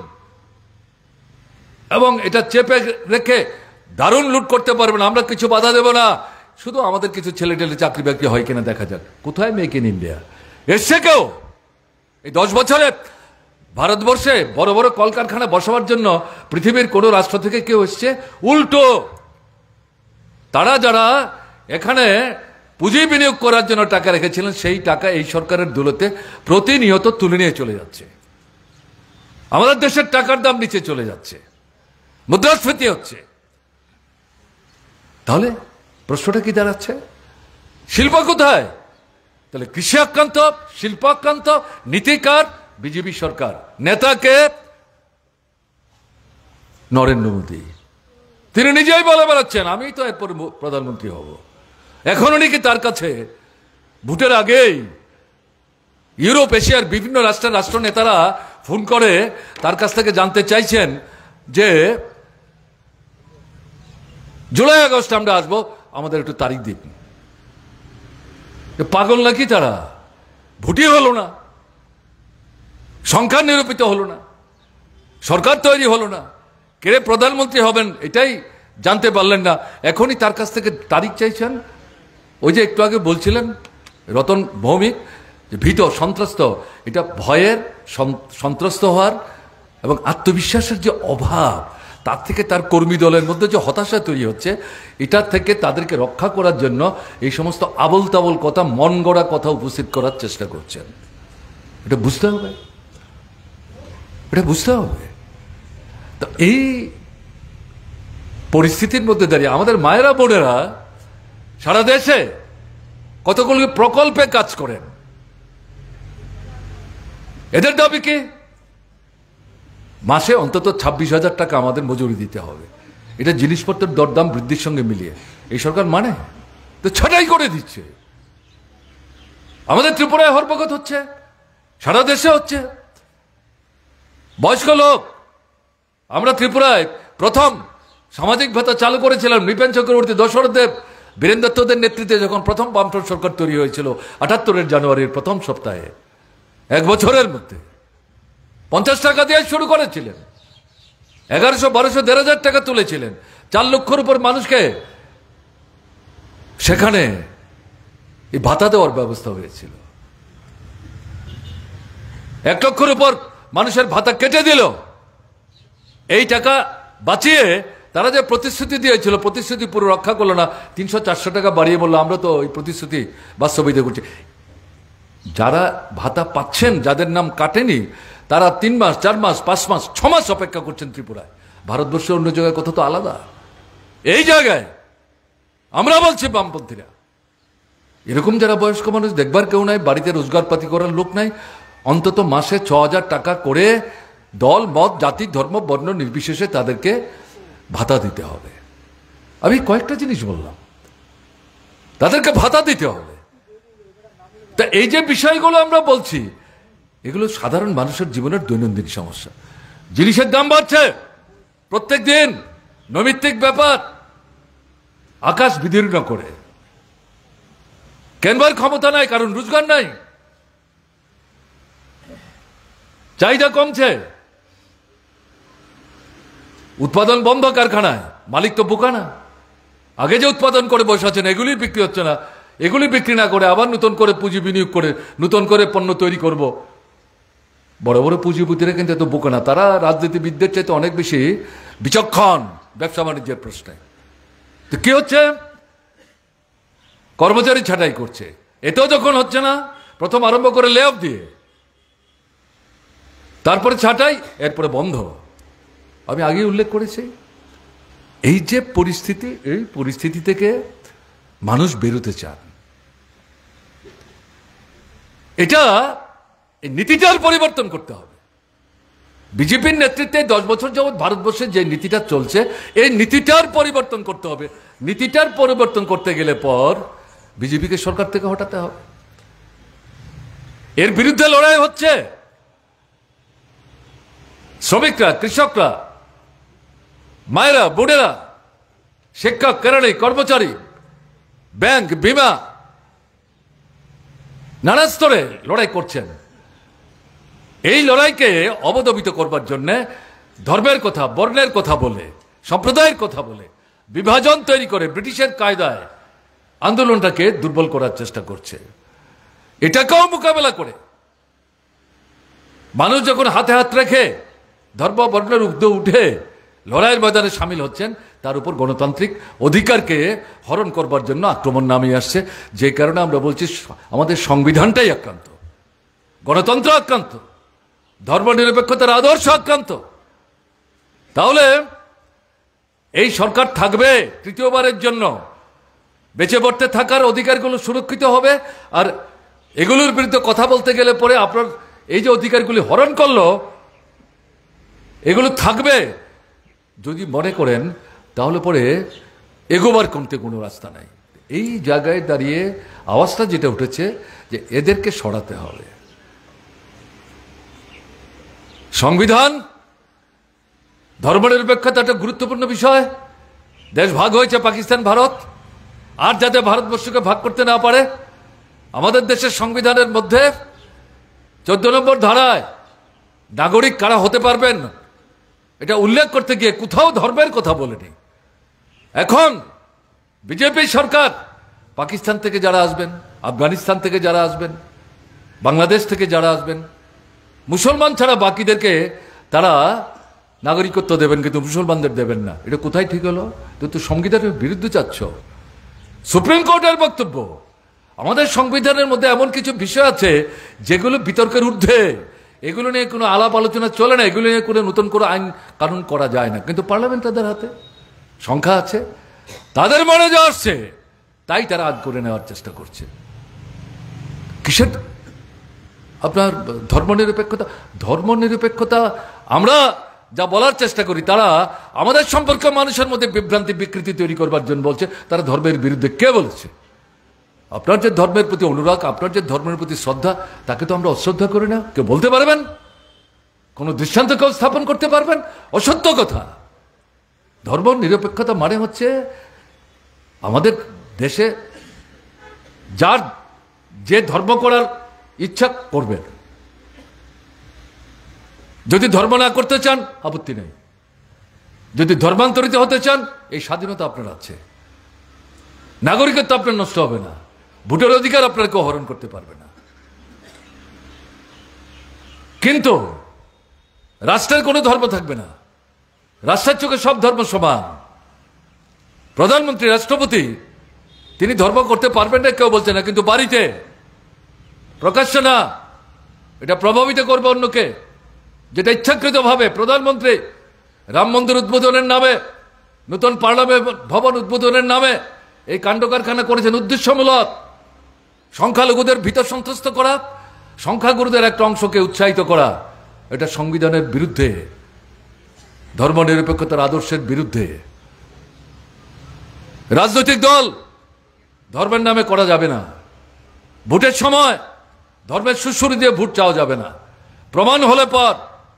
এবং এটা চেপে রেখে দারুণ লুট করতে পারবেন, আমরা কিছু বাধা দেব না, শুধু আমাদের কিছু ছেলে টেলে চাকরি বাকরি হয় কিনা দেখা যাক। কোথায় মেক ইন ইন্ডিয়া? এসছে কেউ? এই দশ বছরে ভারতবর্ষে বড় বড় কলকারখানা বসাবার জন্য পৃথিবীর কোন রাষ্ট্র থেকে কেউ এসছে? উল্টো তারা যারা এখানে পুঁজি বিনিয়োগ করার জন্য টাকা রেখেছিলেন, সেই টাকা এই সরকারের দৌলতে প্রতিনিয়ত তুলে নিয়ে চলে যাচ্ছে। আমাদের দেশের টাকার দাম নিচে চলে যাচ্ছে, মুদ্রাস্ফীতি হচ্ছে। তাহলে প্রশ্নটা কি দাঁড়াচ্ছে? শিল্প কোথায়? তাহলে কৃষি আক্রান্ত, শিল্প আক্রান্ত, নীতিকার বিজেপি সরকার, নেতাকে নরেন্দ্র মোদী, তিনি নিজেই বলে বেড়াচ্ছেন আমি তো এরপর প্রধানমন্ত্রী হব। এখনো নাকি তার কাছে ভোটের আগেই ইউরোপ, এশিয়ার বিভিন্ন রাষ্ট্রের রাষ্ট্র নেতারা ফোন করে তার কাছ থেকে জানতে চাইছেন যে জুলাই আগস্ট আমরা আসবো, আমাদের একটু তারিখ দিন। পাগল নাকি তারা? ভোটই হলো না, সংখ্যা নিরূপিত হলো না, সরকার তৈরি হলো না, কে প্রধানমন্ত্রী হবেন এটাই জানতে পারলেন না, এখনই তার কাছ থেকে তারিখ চাইছেন। ওই যে একটু আগে বলছিলেন রতন ভৌমিক, যে ভীত সন্ত্রস্ত, এটা ভয়ের, সন্ত্রস্ত হওয়ার এবং আত্মবিশ্বাসের যে অভাব, তার থেকে তার কর্মী দলের মধ্যে যে হতাশা তৈরি হচ্ছে, এটার থেকে তাদেরকে রক্ষা করার জন্য এই সমস্ত আবল তাবল কথা, মন গড়া কথা উপস্থিত করার চেষ্টা করছেন। এটা বুঝতে হবে, এটা বুঝতে হবে। তো এই পরিস্থিতির মধ্যে দাঁড়িয়ে আমাদের মায়েরা বোনেরা সারা দেশে কতগুলো প্রকল্পে কাজ করেন, এদের দাবি কি? মাসে অন্তত ছাব্বিশ হাজার টাকা আমাদের মজুরি দিতে হবে। এটা জিনিসপত্রের দরদাম বৃদ্ধির সঙ্গে মিলিয়ে এই সরকার মানে তো ছাঁটাই করে দিচ্ছে। আমাদের ত্রিপুরায় হরপগত হচ্ছে, সারা দেশে হচ্ছে। বয়স্ক লোক, আমরা ত্রিপুরায় প্রথম সামাজিক ভাতা চালু করেছিলাম নৃপেন চক্রবর্তী, দশরথ দেব, বীরেন দত্তদের নেতৃত্বে যখন প্রথম বামফ্রন্ট সরকার তৈরি হয়েছিল আটাত্তরের জানুয়ারির প্রথম সপ্তাহে, এক বছরের মধ্যে পঞ্চাশ টাকা দিয়ে শুরু করেছিলেন, এগারোশো বারোশো দেড় হাজার টাকা তুলেছিলেন, চার লক্ষর উপর মানুষকে সেখানে এই ভাতা দেওয়ার ব্যবস্থা হয়েছিল। এক লক্ষর উপর মানুষের ভাতা কেটে দিল। এই টাকা বাঁচিয়ে তারা যে প্রতিশ্রুতি দিয়েছিল, প্রতিশ্রুতি পুরো রক্ষা করলো না, তিনশো চারশো টাকা বাড়িয়ে বললো আমরা তো এই প্রতিশ্রুতি বাস্তবায়িত করছি। যারা ভাতা পাচ্ছেন, যাদের নাম কাটেনি, তারা তিন মাস চার মাস পাঁচ মাস ছ মাস অপেক্ষা করছেন ত্রিপুরায়। ভারতবর্ষের অন্য জায়গায় কথা তো আলাদা। এই জায়গায় আমরা বলছি বামপন্থীরা, এরকম যারা বয়স্ক মানুষ দেখবার কেউ নাই, বাড়িতে রোজগারপাতি করার লোক নাই, অন্তত মাসে ছ হাজার টাকা করে দল মত জাতি ধর্ম বর্ণ নির্বিশেষে তাদেরকে ভাতা দিতে হবে। আমি কয়েকটা জিনিস বললাম, তাদেরকে ভাতা দিতে হবে। তা এই যে বিষয়গুলো আমরা বলছি, এগুলো সাধারণ মানুষের জীবনের দৈনন্দিন সমস্যা। জিনিসের দাম বাড়ছে প্রত্যেক দিন, নৈমিত্তিক ব্যাপার, আকাশ বিদীর্ণ করে। কেনবার ক্ষমতা নাই, কারণ রোজগার নাই, চাহিদা কমছে, উৎপাদন বন্ধ কারখানায়, মালিক তো বোকা না। আগে যে উৎপাদন করে বসে আছেন এগুলি বিক্রি হচ্ছে না, এগুলি বিক্রি না করে আবার নতুন করে পুঁজি বিনিয়োগ করে নতুন করে পণ্য তৈরি করব। বড় বড় পুঁজিপতিরা কিন্তু এত বোকা না, তারা রাজনীতিবিদদের চাইতে অনেক বেশি বিচক্ষণ ব্যবসা বাণিজ্যের প্রশ্নে। তো কি হচ্ছে, কর্মচারী ছাঁটাই করছে, এতেও যখন হচ্ছে না, প্রথম আরম্ভ করে লে অফ দিয়ে, তারপরে ছাঁটাই, এরপরে বন্ধ। আমি আগে উল্লেখ করেছি, এই যে পরিস্থিতি, এই পরিস্থিতি থেকে মানুষ বেরোতে চান। এটা এই নীতিটার পরিবর্তন করতে হবে। বিজেপির নেতৃত্বে দশ বছর যাবৎ ভারতবর্ষে যে নীতিটা চলছে, এই নীতিটার পরিবর্তন করতে হবে। নীতিটার পরিবর্তন করতে গেলে পর বিজেপিকে সরকার থেকে হটাতে হবে। এর বিরুদ্ধে লড়াই হচ্ছে শ্রমিকরা, কৃষকরা, মায়েরা, বোনেরা, শিক্ষক, কেরানি, কর্মচারী, ব্যাংক, বিমা, নানা স্তরে লড়াই করছেন। এই লড়াইকে অবদমিত করবার জন্য ধর্মের কথা, বর্ণের কথা বলে, সম্প্রদায়ের কথা বলে, বিভাজন তৈরি করে ব্রিটিশের কায়দায় আন্দোলনটাকে দুর্বল করার চেষ্টা করছে। এটাকেও মোকাবেলা করে মানুষ যখন হাতে হাত রেখে ধর্ম বর্ণের ঊর্ধ্বে উঠে লড়াইয়ের ময়দানে সামিল হচ্ছেন, তার উপর গণতান্ত্রিক অধিকারকে হরণ করবার জন্য আক্রমণ নামিয়ে আসছে। যে কারণে আমরা বলছি আমাদের সংবিধানটাই আক্রান্ত, গণতন্ত্র আক্রান্ত, ধর্মনিরপেক্ষতার আদর্শ আক্রান্ত। তাহলে এই সরকার থাকবে তৃতীয়বারের জন্য, বেঁচে পড়তে থাকার অধিকারগুলো সুরক্ষিত হবে। আর এগুলোর বিরুদ্ধে কথা বলতে গেলে পরে আপনার এই যে অধিকারগুলি হরণ করলো, এগুলো থাকবে যদি মনে করেন, তাহলে পরে এগোবার কমতে কোনো রাস্তা নাই। এই জায়গায় দাঁড়িয়ে আওয়াজটা যেটা উঠেছে যে এদেরকে সরাতে হবে। সংবিধান, ধর্মনিরপেক্ষতা একটা গুরুত্বপূর্ণ বিষয়। দেশ ভাগ হয়েছে পাকিস্তান, ভারত, আর যাতে ভারতবর্ষকে ভাগ করতে না পারে, আমাদের দেশের সংবিধানের মধ্যে চোদ্দ নম্বর ধারায় নাগরিক কারা হতে পারবেন এটা উল্লেখ করতে গিয়ে কোথাও ধর্মের কথা বলেনি। এখন বিজেপি সরকার পাকিস্তান থেকে যারা আসবেন, আফগানিস্তান থেকে যারা আসবেন, বাংলাদেশ থেকে যারা আসবেন, মুসলমান ছাড়া বাকিদেরকে তারা নাগরিকত্ব দেবেন, কিন্তু মুসলমানদের দেবেন না। এটা কোথায় ঠিক হলো? তো সংবিধানের বিরুদ্ধে যাচ্ছ। সুপ্রিম কোর্টের বক্তব্য, আমাদের সংবিধানের মধ্যে এমন কিছু বিষয় আছে যেগুলো বিতর্কের ঊর্ধ্বে, এগুলো নিয়ে কোনো আলাপ আলোচনা চলে না, এগুলো নিয়ে কোনো নতুন করে আইন কানুন করা যায় না। কিন্তু পার্লামেন্ট তাদের হাতে, সংখ্যা আছে, তাদের মনে যা আসছে তাই তারা আদ করে নেওয়ার চেষ্টা করছে। কিসের আপনার ধর্মনিরপেক্ষতা? ধর্মনিরপেক্ষতা আমরা যা বলার চেষ্টা করি, তারা আমাদের সম্পর্কে মানুষের মধ্যে বিভ্রান্তি বিকৃতি তৈরি করবার জন্য বলছে তারা ধর্মের বিরুদ্ধে। কে বলেছে? আপনার যে ধর্মের প্রতি অনুরাগ, আপনার যে ধর্মের প্রতি শ্রদ্ধা, তাকে তো আমরা অশ্রদ্ধা করি না। কেউ বলতে পারবেন? কোনো দৃষ্টান্ত কেউ স্থাপন করতে পারবেন? অসত্য কথা। ধর্ম নিরপেক্ষতা মানে হচ্ছে আমাদের দেশে যার যে ধর্ম করার ইচ্ছা করবেন, যদি ধর্ম না করতে চান আপত্তি নেই, যদি ধর্মান্তরিত হতে চান এই স্বাধীনতা আপনার আছে, নাগরিকত্ব আপনার নষ্ট হবে না, ভোটের অধিকার আপনার কেউ হরণ করতে পারবে না। কিন্তু রাষ্ট্রের কোনো ধর্ম থাকবে না, রাষ্ট্রের চোখে সব ধর্ম সমান। প্রধানমন্ত্রী রাষ্ট্রপতি তিনি ধর্ম করতে পারবেন না কেউ বলছে না, কিন্তু বাড়িতে প্রকাশ্য না, এটা প্রভাবিত করবে অন্যকে। যেটা ইচ্ছাকৃতভাবে প্রধানমন্ত্রী রাম মন্দির উদ্বোধনের নামে, নতুন পার্লামেন্ট ভবন উদ্বোধনের নামে এই কাণ্ড কারখানা করেছেন উদ্দেশ্যমূলক, সংখ্যালঘুদের ভীত সন্ত্রস্ত করা, সংখ্যাগুরুদের একটা অংশকে উৎসাহিত করা। এটা সংবিধানের বিরুদ্ধে, ধর্ম নিরপেক্ষতার আদর্শের বিরুদ্ধে। রাজনৈতিক দল ধর্মের নামে করা যাবে না, ভোটের সময় ধর্মের সুশুরি দিয়ে ভোট চাওয়া যাবে না। প্রমাণ হলে পর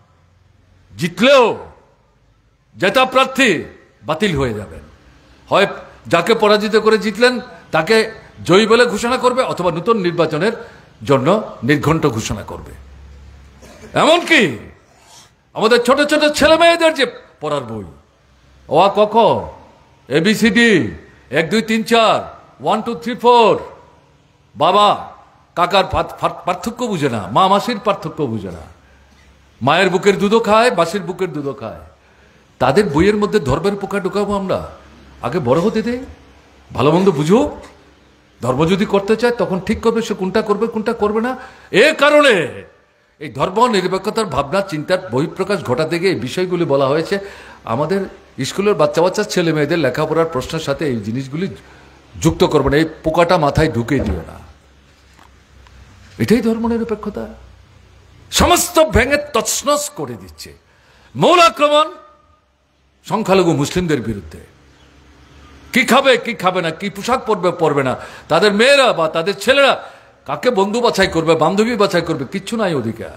জিতলেও জেতা প্রার্থী বাতিল হয়ে যাবেন, হয় যাকে পরাজিত করে জিতলেন তাকে জয়ী বলে ঘোষণা করবে, অথবা নতুন নির্বাচনের জন্য নির্ঘণ্ট ঘোষণা করবে। এমনকি আমাদের ছোট ছোট ছেলে মেয়েদের যে পড়ার বই, ও আ ক খ, এবিসিডি, এক দুই তিন চার, ওয়ান টু থ্রি ফোর, বাবা কাকার পার্থক্য বুঝে না, মা মাসির পার্থক্য বুঝে না, মায়ের বুকের দুধও খায়, বাসির বুকের দুধও খায়, তাদের বইয়ের মধ্যে ধর্মের পোকা ঢুকাবো আমরা? আগে বড় হতে দে, ভালো মন্দ বুঝো, ধর্ম যদি করতে চায় তখন ঠিক করবে সে কোনটা করবে কোনটা করবে না। এ কারণে এই ধর্ম নিরপেক্ষতার ভাবনা চিন্তার বহিঃপ্রকাশ ঘটাতে গিয়ে এই বিষয়গুলি বলা হয়েছে। আমাদের স্কুলের বাচ্চা বাচ্চা ছেলে মেয়েদের লেখাপড়ার প্রশ্নের সাথে এই জিনিসগুলি যুক্ত করবে না, এই পোকাটা মাথায় ঢুকে দিও না। এটাই ধর্ম নিরপেক্ষতা, সমস্ত ভেঙে তছনছ করে দিচ্ছে। মূল আক্রমণ সংখ্যালঘু মুসলিমদের বিরুদ্ধে। কি খাবে কি খাবে না, কি পোশাক পরবে পরবে না, তাদের মেয়েরা বা তাদের ছেলেরা কাকে বন্ধু বাছাই করবে, বান্ধবী বাছাই করবে, কিচ্ছু নাই অধিকার।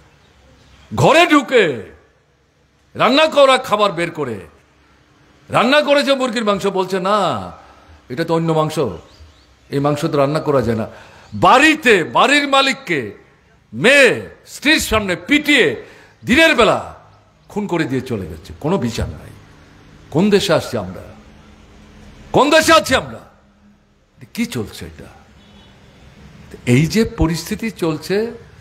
ঘরে ঢুকে রান্না করা খাবার বের করে, রান্না করেছে মুরগির মাংস, বলছে না এটা তো অন্য মাংস, এই মাংস তো রান্না করা যায় না। বাড়িতে বাড়ির মালিককে মেয়ে স্ত্রীর সামনে পিটিয়ে দিনের বেলা খুন করে দিয়ে চলে যাচ্ছে, কোনো বিচার নাই। কোন দেশে আসছি আমরা, কোন দেশে আছি আমরা? কি চলছে এটা? এই যে পরিস্থিতি চলছে,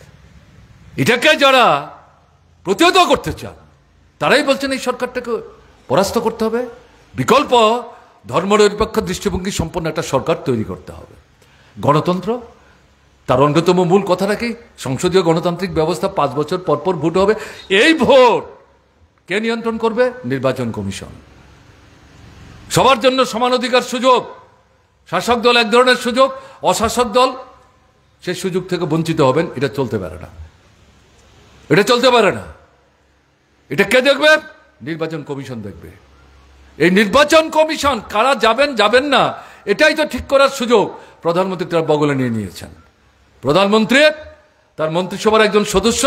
এটাকে যারা প্রতিহত করতে চান তারাই বলছেন এই সরকারটাকে পরাস্ত করতে হবে। বিকল্প ধর্মনিরপেক্ষ দৃষ্টিভঙ্গি সম্পন্ন একটা সরকার তৈরি করতে হবে। গণতন্ত্র তার অন্যতম মূল কথাটা কি? সংসদীয় গণতান্ত্রিক ব্যবস্থা, পাঁচ বছর পর পর ভোট হবে। এই ভোট কে নিয়ন্ত্রণ করবে? নির্বাচন কমিশন। সবার জন্য সমান অধিকার, সুযোগ। শাসক দল এক ধরনের সুযোগ, অশাসক দল সেই সুযোগ থেকে বঞ্চিত হবেন। এটা চলতে পারে না, এটা চলতে পারে না। এটা কে দেখবে? নির্বাচন কমিশন দেখবে। এই নির্বাচন কমিশন কারা যাবেন যাবেন না এটাই তো ঠিক করার সুযোগ প্রধানমন্ত্রী তার বগলে নিয়ে নিয়েছেন। প্রধানমন্ত্রী, তার মন্ত্রিসভার একজন সদস্য,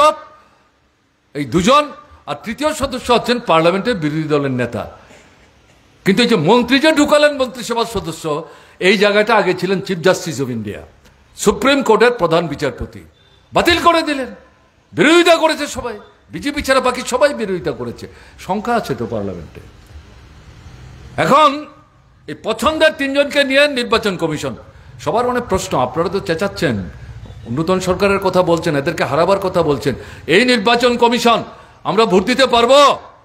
এই দুজন, আর তৃতীয় সদস্য হচ্ছেন পার্লামেন্টের বিরোধী দলের নেতা। কিন্তু এই যে মন্ত্রী যে ঢুকালেন মন্ত্রিসভার সদস্য, এই জায়গাটা আগে ছিলেন chief justice of India, supreme কোর্টের প্রধান বিচারপতি, বাতিল করে দিলেন। বিরোধিতা করেছে সবাই, বিজেপি ছাড়া বাকি সবাই বিরোধিতা করেছে। সংখ্যা আছে তো পার্লামেন্টে। এখন এই পছন্দের তিনজনকে নিয়ে নির্বাচন কমিশন। সবার অনেক প্রশ্ন, আপনারা তো চেঁচাচ্ছেন, নতুন সরকারের কথা বলছেন, এদেরকে হারাবার কথা বলছেন। এই নির্বাচন কমিশন আমরা ভোট দিতে পারবো?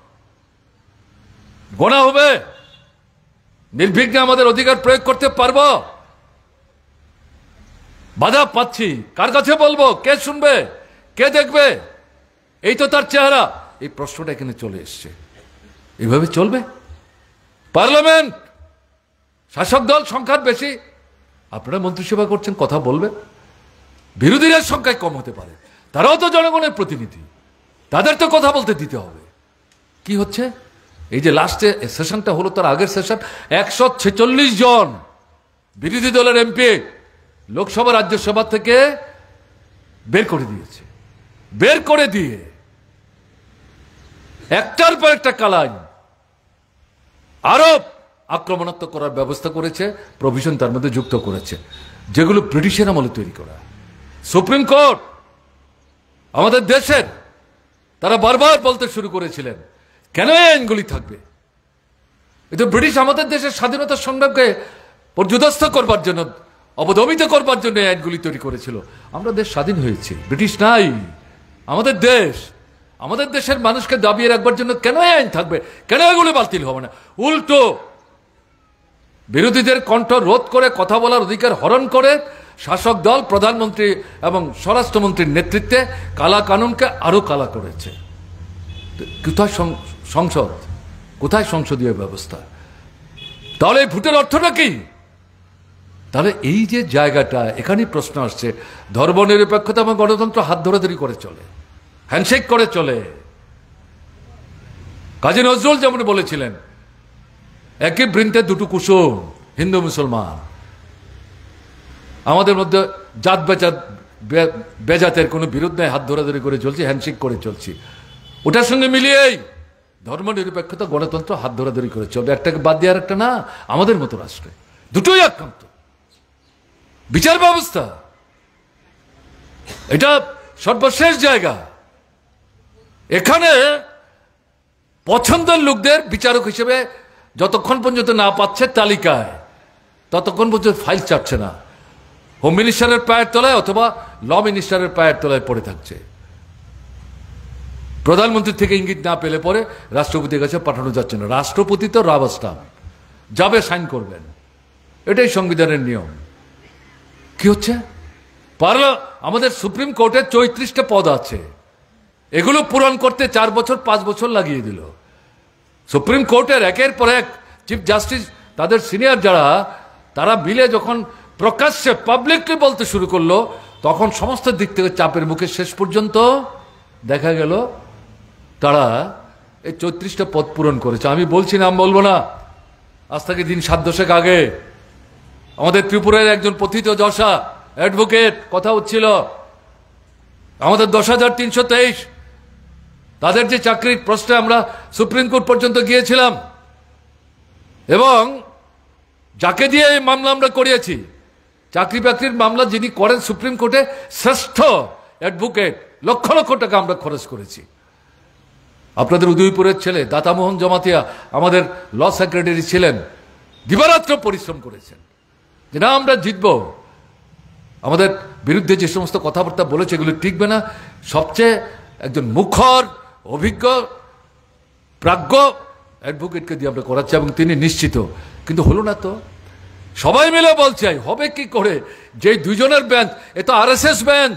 গোনা হবে? নির্বিঘ্নে আমাদের অধিকার প্রয়োগ করতে পারবো? বাধা পাচ্ছি, কার কাছে বলবো? কে শুনবে? কে দেখবে? এই তো তার চেহারা। এই প্রশ্নটা এখানে চলে এসছে। এইভাবে চলবে? পার্লামেন্ট, শাসক দল সংখ্যার বেশি, আপনারা মন্ত্রিসভা করছেন, কথা বলবে। বিরোধীরা সংখ্যায় কম হতে পারে, তারাও তো জনগণের প্রতিনিধি, তাদের তো কথা বলতে দিতে হবে। কি হচ্ছে? এই যে লাস্টে সেশনটা হলো, তার আগের সেশন, একশো ছেচল্লিশ জন বিরোধী দলের এমপি লোকসভা রাজ্যসভা থেকে বের করে দিয়েছে। বের করে দিয়ে একটার পর একটা কালাইন আরো আক্রমণাত্মক করার ব্যবস্থা করেছে, প্রভিশন তার মধ্যে যুক্ত করেছে, যেগুলো ব্রিটিশের আমলে তৈরি করা। সুপ্রিম কোর্ট আমাদের দেশের, তারা বারবার বলতে শুরু করেছিলেন কেন এই আইনগুলি থাকবে। এটা ব্রিটিশ আমাদের দেশের স্বাধীনতার সংগ্রামকে পর্যুদস্ত করবার জন্য, অবদমিত করবার জন্য এই আইনগুলি তৈরি করেছিল। আমরা দেশ স্বাধীন হয়েছি, ব্রিটিশ নাই, আমাদের দেশ। আমাদের দেশের মানুষকে দাবিয়ে রাখবার জন্য কেন এই আইন থাকবে, কেন এগুলি বাতিল হবে না। উল্টো বিরোধীদের কণ্ঠ রোধ করে, কথা বলার অধিকার হরণ করে শাসক দল, প্রধানমন্ত্রী এবং স্বরাষ্ট্রমন্ত্রীর নেতৃত্বে কালা কানুনকে আরো কালা করেছে। কোথায় সংসদ, কোথায় সংসদীয় ব্যবস্থা? তাহলে এই ভোটের অর্থটা কি? তাহলে এই যে জায়গাটা, এখানেই প্রশ্ন আসছে, ধর্মনিরপেক্ষতা এবং গণতন্ত্র হাত ধরাধরি করে চলে, হ্যান্ডশেক করে চলে। কাজী নজরুল যেমন বলেছিলেন, একই বৃন্তে দুটো কুসুম, হিন্দু মুসলমান। আমাদের মধ্যে জাত বেজাত বেজাতের কোনো বিরোধ নাই, হাত ধরাধরি করে চলছি, হ্যান্ডশেক করে চলছি। ওটার সঙ্গে মিলিয়েই ধর্ম নিরপেক্ষতা, গণতন্ত্র হাত ধরাধরি করে চলবে। একটাকে বাদ দিয়ে আর একটা না, আমাদের মতো রাষ্ট্রে দুটোই আক্রান্ত। বিচার ব্যবস্থা এটা সর্বশেষ জায়গা, এখানে পছন্দের লোকদের বিচারক হিসেবে যতক্ষণ পর্যন্ত না পাচ্ছে তালিকায়, ততক্ষণ পর্যন্ত ফাইল চাচ্ছে না, হোম মিনিস্টারের পায়ের তলায় অথবা ল মিনিস্টারের পায়ের তলায় পড়ে থাকছে। প্রধানমন্ত্রী থেকে ইঙ্গিত না পেলে পরে রাষ্ট্রপতির কাছে পাঠানো যাচ্ছে না। রাষ্ট্রপতি তো রাবার স্টাম্প, যাবে সাইন করবেন, এটাই সংবিধানের নিয়ম। কি হচ্ছে? পারল আমাদের সুপ্রিম কোর্টের চৌত্রিশটা পদ আছে, এগুলো পূরণ করতে চার বছর পাঁচ বছর লাগিয়ে দিল। সুপ্রিম কোর্টের একের পর এক চিফ জাস্টিস, তাদের সিনিয়র যারা, তারা মিলে যখন প্রকাশ্যে পাবলিকলি বলতে শুরু করলো, তখন সমস্ত দিক থেকে চাপের মুখে শেষ পর্যন্ত দেখা গেল তারা এই চৌত্রিশটা পদ পূরণ করেছে। আমি বলছি, নাম বলবো না। আজ থেকে দিন সাত দশেক আগে আমাদের ত্রিপুরার একজন পথিত যশা অ্যাডভোকেট কথা হচ্ছিল, আমাদের দশ হাজার তিনশো তেইশ তাদের যে চাকরির প্রশ্নে আমরা সুপ্রিম কোর্ট পর্যন্ত গিয়েছিলাম, এবং যাকে দিয়ে এই মামলা আমরা করিয়েছি, চাকরি বাকরির মামলা যিনি করেন সুপ্রিম কোর্টে, শ্রেষ্ঠ অ্যাডভোকেট, লক্ষ লক্ষ টাকা আমরা খরচ করেছি। আপনাদের উদয়পুরের ছেলে দাতামোহন জমাতিয়া আমাদের ল সেক্রেটারি ছিলেন, দিবারাত্র পরিশ্রম করেছেন যে না আমরা জিতব। আমাদের বিরুদ্ধে যে সমস্ত কথাবার্তা বলেছে এগুলো টিকবে না। সবচেয়ে একজন মুখর, অভিজ্ঞ, প্রাজ্ঞ অ্যাডভোকেটকে দিয়ে আমরা করাচ্ছি, এবং তিনি নিশ্চিত। কিন্তু হলো না তো, সবাই মিলে বলছে হবে কি করে, যে দুজনের বেঞ্চ, এ তো আর এস এস বেঞ্চ।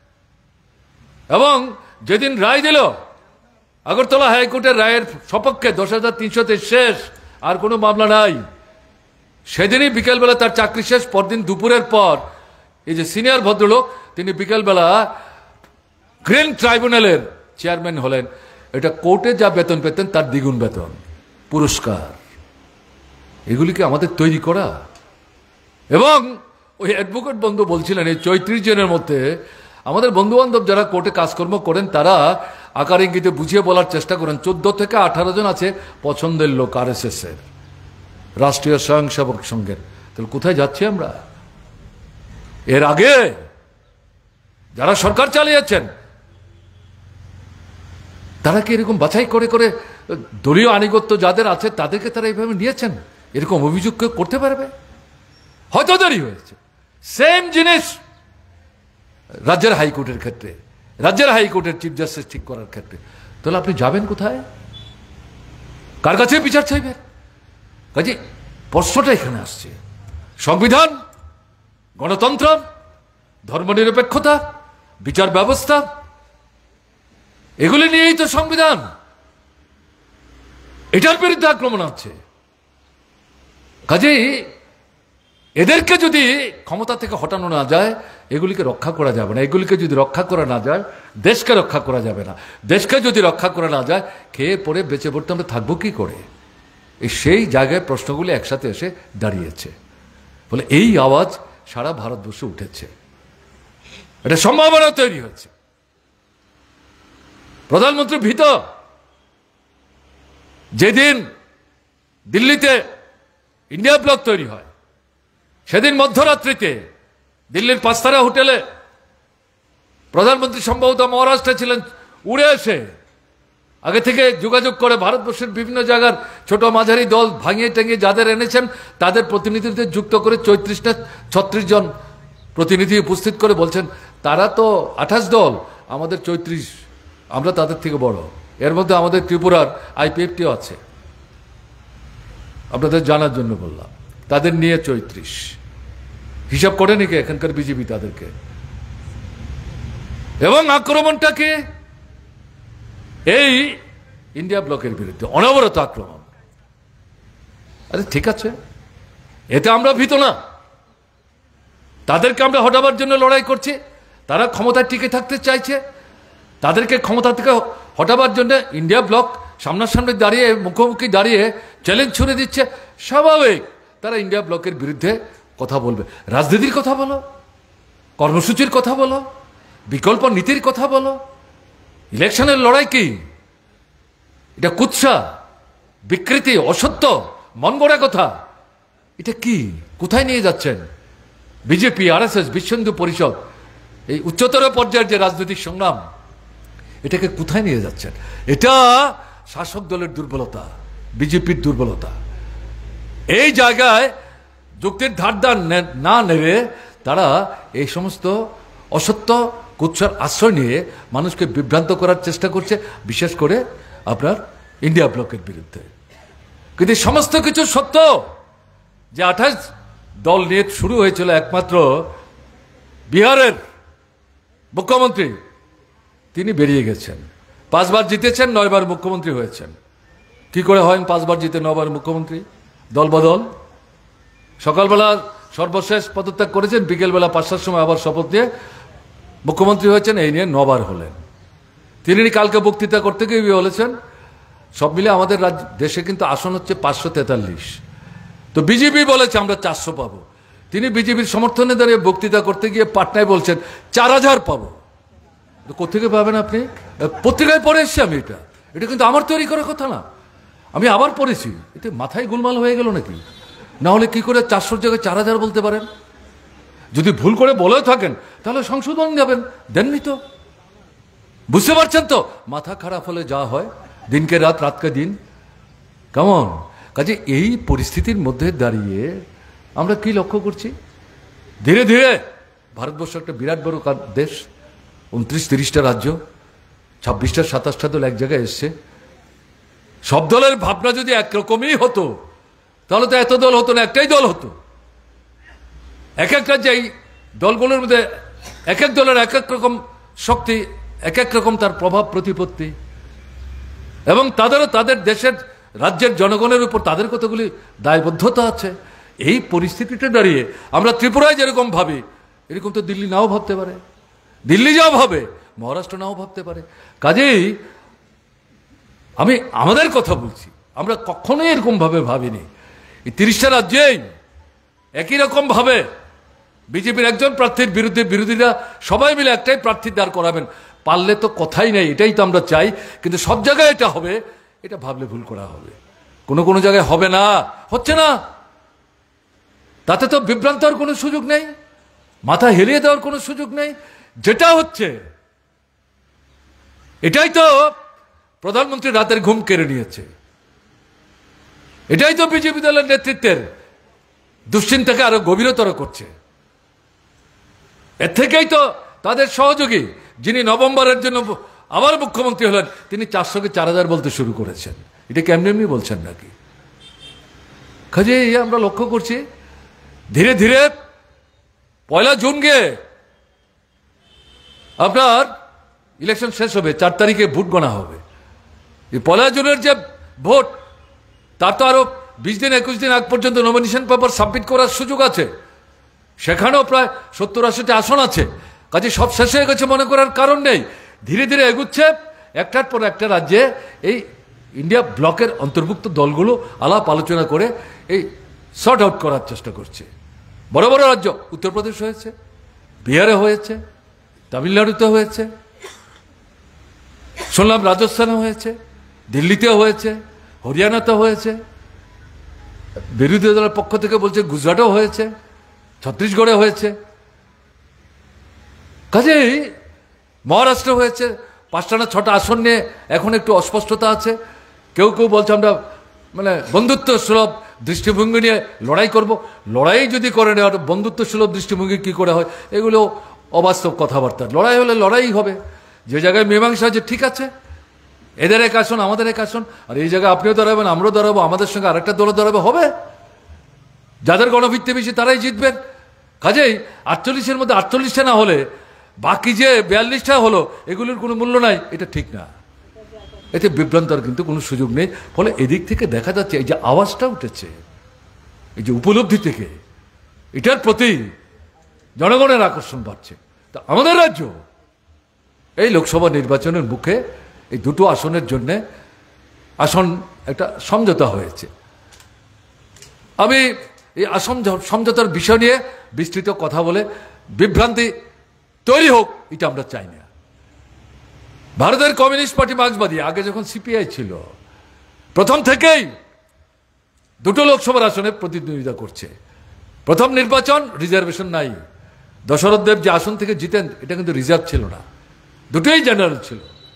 এবং যেদিন রায় দিল আগরতলা হাইকোর্টের রায়ের সপক্ষে, দশ হাজার তিনশোতে শেষ, আর কোনো মামলা নাই, সেদিনই বিকেলবেলা তার চাকরি শেষ। পরদিন দুপুরের পর এই যে সিনিয়র ভদ্রলোক, তিনি বিকেলবেলা গ্রিন ট্রাইব্যুনালের চেয়ারম্যান হলেন। এটা কোর্টে যা বেতন পেতেন তার দ্বিগুণ বেতন, পুরস্কার। এগুলি কি আমাদের তৈরি করা? এবং ওই অ্যাডভোকেট বন্ধু বলছিলেন, এই চৌত্রিশ জনের মধ্যে আমাদের বন্ধু বান্ধব যারা কোর্টে কাজকর্ম করেন, তারা আকার ইঙ্গিতে বুঝিয়ে বলার চেষ্টা করেন, চোদ্দ থেকে আঠারো জন আছে পছন্দের লোক আর এস এস এর, রাষ্ট্রীয় স্বয়ংসেবক সংঘের। তাহলে কোথায় যাচ্ছি আমরা? এর আগে যারা সরকার চালিয়েছেন তারা কি এরকম বাছাই করে করে দলীয় আনুগত্য যাদের আছে তাদেরকে তারা এইভাবে নিয়েছেন? এরকম অভিযোগ কেউ করতে পারবে? হয়তো দেরি হয়েছে। সেম জিনিস রাজ্যের হাইকোর্টের ক্ষেত্রে, রাজ্যের হাইকোর্টের চিফ জাস্টিস ঠিক করার ক্ষেত্রে। তাহলে আপনি যাবেন কোথায়? কার কাছে বিচার চাইবেন? কাজে প্রশ্নটা এখানে আসছে, সংবিধান, গণতন্ত্র, ধর্মনিরপেক্ষতা, বিচার ব্যবস্থা, এগুলি নিয়েই তো সংবিধান। এটার বিরুদ্ধে আক্রমণ হচ্ছে। কাজেই এদেরকে যদি ক্ষমতা থেকে হটানো না যায়, এগুলিকে রক্ষা করা যাবে না। এগুলিকে যদি রক্ষা করা না যায়, দেশকে রক্ষা করা যাবে না। দেশকে যদি রক্ষা করা না যায়, খেয়ে পড়ে বেঁচে পড়তে আমরা থাকবো কি করে? এই সেই জায়গায় প্রশ্নগুলি একসাথে এসে দাঁড়িয়েছে বলে এই আওয়াজ সারা ভারতবর্ষে উঠেছে। এটা সম্ভাবনা তৈরি হচ্ছে। প্রধানমন্ত্রী ভীত, যেদিন দিল্লিতে ইন্ডিয়া ব্লক তৈরি হয়। সেদিন মধ্যরাত্রিতে দিল্লির পাঁচতারা হোটেলে প্রধানমন্ত্রী সম্ভবত মহারাষ্ট্রে ছিলেন, উড়ে এসে আগে থেকে যোগাযোগ করে ভারতবর্ষের বিভিন্ন জায়গার ছোট মাঝারি দল ভাঙিয়ে টাঙিয়ে যাদের এনেছেন তাদের প্রতিনিধিদের যুক্ত করে চৌত্রিশ না ছত্রিশ জন প্রতিনিধি উপস্থিত করে বলছেন তারা তো আঠাশ দল, আমাদের চৌত্রিশ, আমরা তাদের থেকে বড়। এর মধ্যে আমাদের ত্রিপুরার আইপিএফটিও আছে, আপনাদের জানার জন্য বললাম, তাদের নিয়ে চৌত্রিশ। হিসাব করে নাকি এখানকার বিজেপি তাদেরকে। এবং আক্রমণটাকে এই ইন্ডিয়া ব্লকের বিরুদ্ধে অনবরত আক্রমণ। আরে ঠিক আছে, এতে আমরা ভীত না, তাদেরকে আমরা হটাবার জন্য লড়াই করছি। তারা ক্ষমতায় টিকে থাকতে চাইছে, তাদেরকে ক্ষমতা থেকে হটাবার জন্য ইন্ডিয়া ব্লক সামনাসামনি দাঁড়িয়ে মুখোমুখি দাঁড়িয়ে চ্যালেঞ্জ ছুড়ে দিচ্ছে। স্বাভাবিক তারা ইন্ডিয়া ব্লকের বিরুদ্ধে কথা বলবে। রাজনীতির কথা বলো, কর্মসূচির কথা বলো, বিকল্প নীতির কথা বলো। ইলেকশনের লড়াই কি এটা? কুৎসা, বিকৃতি, অসত্য, মন গড়া কথা। এটা কি? কোথায় নিয়ে যাচ্ছেন? বিজেপি, আরএসএস, বিশ্ব হিন্দু পরিষদ, এই উচ্চতর পর্যায়ের যে রাজনৈতিক সংগ্রাম, এটাকে কোথায় নিয়ে যাচ্ছেন? এটা শাসক দলের দুর্বলতা, বিজেপির দুর্বলতা। এই জায়গায় যুক্তির ধারদার না নেবে তারা এই সমস্ত অসত্য কুৎসার আশ্রয় নিয়ে মানুষকে বিভ্রান্ত করার চেষ্টা করছে, বিশেষ করে আপনার ইন্ডিয়া ব্লকের বিরুদ্ধে। কিন্তু সমস্ত কিছু সত্য যে আঠাশ দল নিয়ে শুরু হয়েছিল একমাত্র বিহারের মুখ্যমন্ত্রী, তিনি বেরিয়ে গেছেন। পাঁচবার জিতেছেন, নয়বার মুখ্যমন্ত্রী হয়েছেন। কি করে হয় পাঁচবার জিতে নয়বার মুখ্যমন্ত্রী? দল বদল। সকালবেলা সর্বশেষ পদত্যাগ করেছেন, বিকেলবেলা পাঁচটার সময় আবার শপথ নিয়ে মুখ্যমন্ত্রী হয়েছেন। এই নিয়ে নবার হলেন। তিনি কালকে বক্তৃতা করতে গিয়ে বলেছেন সব মিলে আমাদের রাজ্য দেশে কিন্তু আসন হচ্ছে পাঁচশো তেতাল্লিশ, তো বিজেপি বলেছে আমরা চারশো পাবো। তিনি বিজেপির সমর্থনে দাঁড়িয়ে বক্তৃতা করতে গিয়ে পাটনায় বলছেন চার হাজার পাবো। কোথেকে পাবেন আপনি? পত্রিকায় পড়ে এসছি আমি। এটা এটা কিন্তু আমার তৈরি করার কথা না, আমি আবার পড়েছি। এতে মাথায় গোলমাল হয়ে গেল নাকি? না হলে কি করে চারশোর জায়গায় চার হাজার বলতে পারেন? যদি ভুল করে বলেও থাকেন তাহলে সংশোধন যাবেন, দেননি তো। বুঝতে পারছেন তো মাথা খারাপ হলে যা হয়, দিনকে রাত, রাতকে দিন। কেমন কাজে এই পরিস্থিতির মধ্যে দাঁড়িয়ে আমরা কি লক্ষ্য করছি? ধীরে ধীরে ভারতবর্ষ একটা বিরাট বড় দেশ, উনত্রিশ তিরিশটা রাজ্য, ছাব্বিশটা সাতাশটা দল এক জায়গায় এসছে। সব দলের ভাবনা যদি একরকমই হতো তাহলে তো এত দল হতো না, একটাই দল হতো। এক এক রাজ্যে এই দলগুলোর মধ্যে এক এক দলের এক এক রকম শক্তি, এক এক রকম তার প্রভাব প্রতিপত্তি, এবং তাদেরও তাদের দেশের রাজ্যের জনগণের উপর তাদের কতগুলি দায়বদ্ধতা আছে। এই পরিস্থিতিতে দাঁড়িয়ে আমরা ত্রিপুরায় যেরকম ভাবি এরকম তো দিল্লি নাও ভাবতে পারে, দিল্লি যাও ভাবে, মহারাষ্ট্র নাও ভাবতে পারে। কাজেই আমি আমাদের কথা বলছি, আমরা কখনোই এরকম ভাবে ভাবিনি। এই তিরিশটা রাজ্যেই একই রকম ভাবে বিজেপির একজন প্রার্থীর বিরুদ্ধে বিরোধীরা সবাই মিলে একটাই প্রার্থী দাঁড় করাবেন। পারলে তো কথাই নেই, এটাই তো আমরা চাই। কিন্তু সব জায়গায় এটা হবে, এটা ভাবলে ভুল করা হবে। কোনো কোনো জায়গায় হবে না, হচ্ছে না, তাতে তো বিভ্রান্ত হওয়ার কোনো সুযোগ নেই, মাথা হেলিয়ে দেওয়ার কোনো সুযোগ নেই। যেটা হচ্ছে এটাই তো প্রধানমন্ত্রী রাতের ঘুম কেড়ে নিয়েছে। এটাই তো বিজেপি দলের নেতৃত্বের দুশ্চিন্তাকে আরো গভীরতর করছে। এর থেকেই তো তাদের সহযোগী যিনি নভেম্বরের জন্য আবার মুখ্যমন্ত্রী হলেন, তিনি চারশোকে চার হাজার বলতে শুরু করেছেন। এটা কেমনি এমনি বলছেন নাকি? কাজে আমরা লক্ষ্য করছি ধীরে ধীরে পয়লা জুন গিয়ে আপনার ইলেকশন শেষ হবে, চার তারিখে ভোট গণা হবে। এই পয়লা জুনের যে ভোট, তার তো আরো বিশ দিন একুশ দিন আগ পর্যন্ত নমিনেশন পেপার সাবমিট করার সুযোগ আছে। সেখানেও প্রায় সত্তর আশিটি আসন আছে। কাজে সব শেষ হয়ে গেছে মনে করার কারণ নেই। ধীরে ধীরে এগুচ্ছে, একটার পর একটা রাজ্যে এই ইন্ডিয়া ব্লকের অন্তর্ভুক্ত দলগুলো আলাপ আলোচনা করে এই সর্ট আউট করার চেষ্টা করছে। বড় বড় রাজ্য উত্তরপ্রদেশ হয়েছে, বিহারে হয়েছে, তামিলনাড়ুতে হয়েছে, শুনলাম রাজস্থানে হয়েছে, দিল্লিতে হয়েছে, হরিয়ানাতে হয়েছে। বিরোধী দলের পক্ষ থেকে বলছে গুজরাটেও হয়েছে, ছত্তিশগড়ে হয়েছে, কাজেই মহারাষ্ট্রে হয়েছে। পাঁচটা না ছটা আসন নিয়ে এখন একটু অস্পষ্টতা আছে। কেউ কেউ বলছে আমরা মানে বন্ধুত্ব সুলভ দৃষ্টিভঙ্গি নিয়ে লড়াই করব। লড়াই যদি করে নেওয়া, বন্ধুত্ব সুলভ দৃষ্টিভঙ্গি কী করে হয়? এগুলো অবাস্তব কথাবার্তা। লড়াই হলে লড়াই হবে, যে জায়গায় মীমাংসা আছে ঠিক আছে, এদের এক আসন আমাদের এক আসন, আর এই জায়গায় আপনিও দাঁড়াবেন আমরাও দাঁড়াবো, আমাদের সঙ্গে আরেকটা দলও দাঁড়াবে, হবে। যাদের গণভিত্তি বেশি তারাই জিতবেন। কাজেই আটচল্লিশের মধ্যে আটচল্লিশটা না হলে বাকি যে বিয়াল্লিশটা হলো এগুলোর কোনো মূল্য নাই, এটা ঠিক না। এতে বিভ্রান্তর কিন্তু কোনো সুযোগ নেই। ফলে এদিক থেকে দেখা যাচ্ছে এই যে আওয়াজটা উঠেছে, এই যে উপলব্ধি থেকে, এটার প্রতি জনগণের আকর্ষণ বাড়ছে। তা আমাদের রাজ্য এই লোকসভা নির্বাচনের মুখে এই দুটো আসনের জন্যে আসন একটা সমঝোতা হয়েছে। আমি এই আসন সমঝোতার বিষয় নিয়ে বিস্তৃত কথা বলে বিভ্রান্তি তৈরি হোক এটা আমরা চাই না। ভারতের কমিউনিস্ট পার্টি মার্ক্সবাদী আগে যখন সিপিআই ছিল, প্রথম থেকেই দুটো লোকসভার আসনে প্রতিদ্বন্দ্বিতা করছে। প্রথম নির্বাচন রিজার্ভেশন নাই। দশরথ দেব যে আসন থেকে জিতেন এটা কিন্তু রিজার্ভ ছিল না, দুটোই জেনারেল ছিল।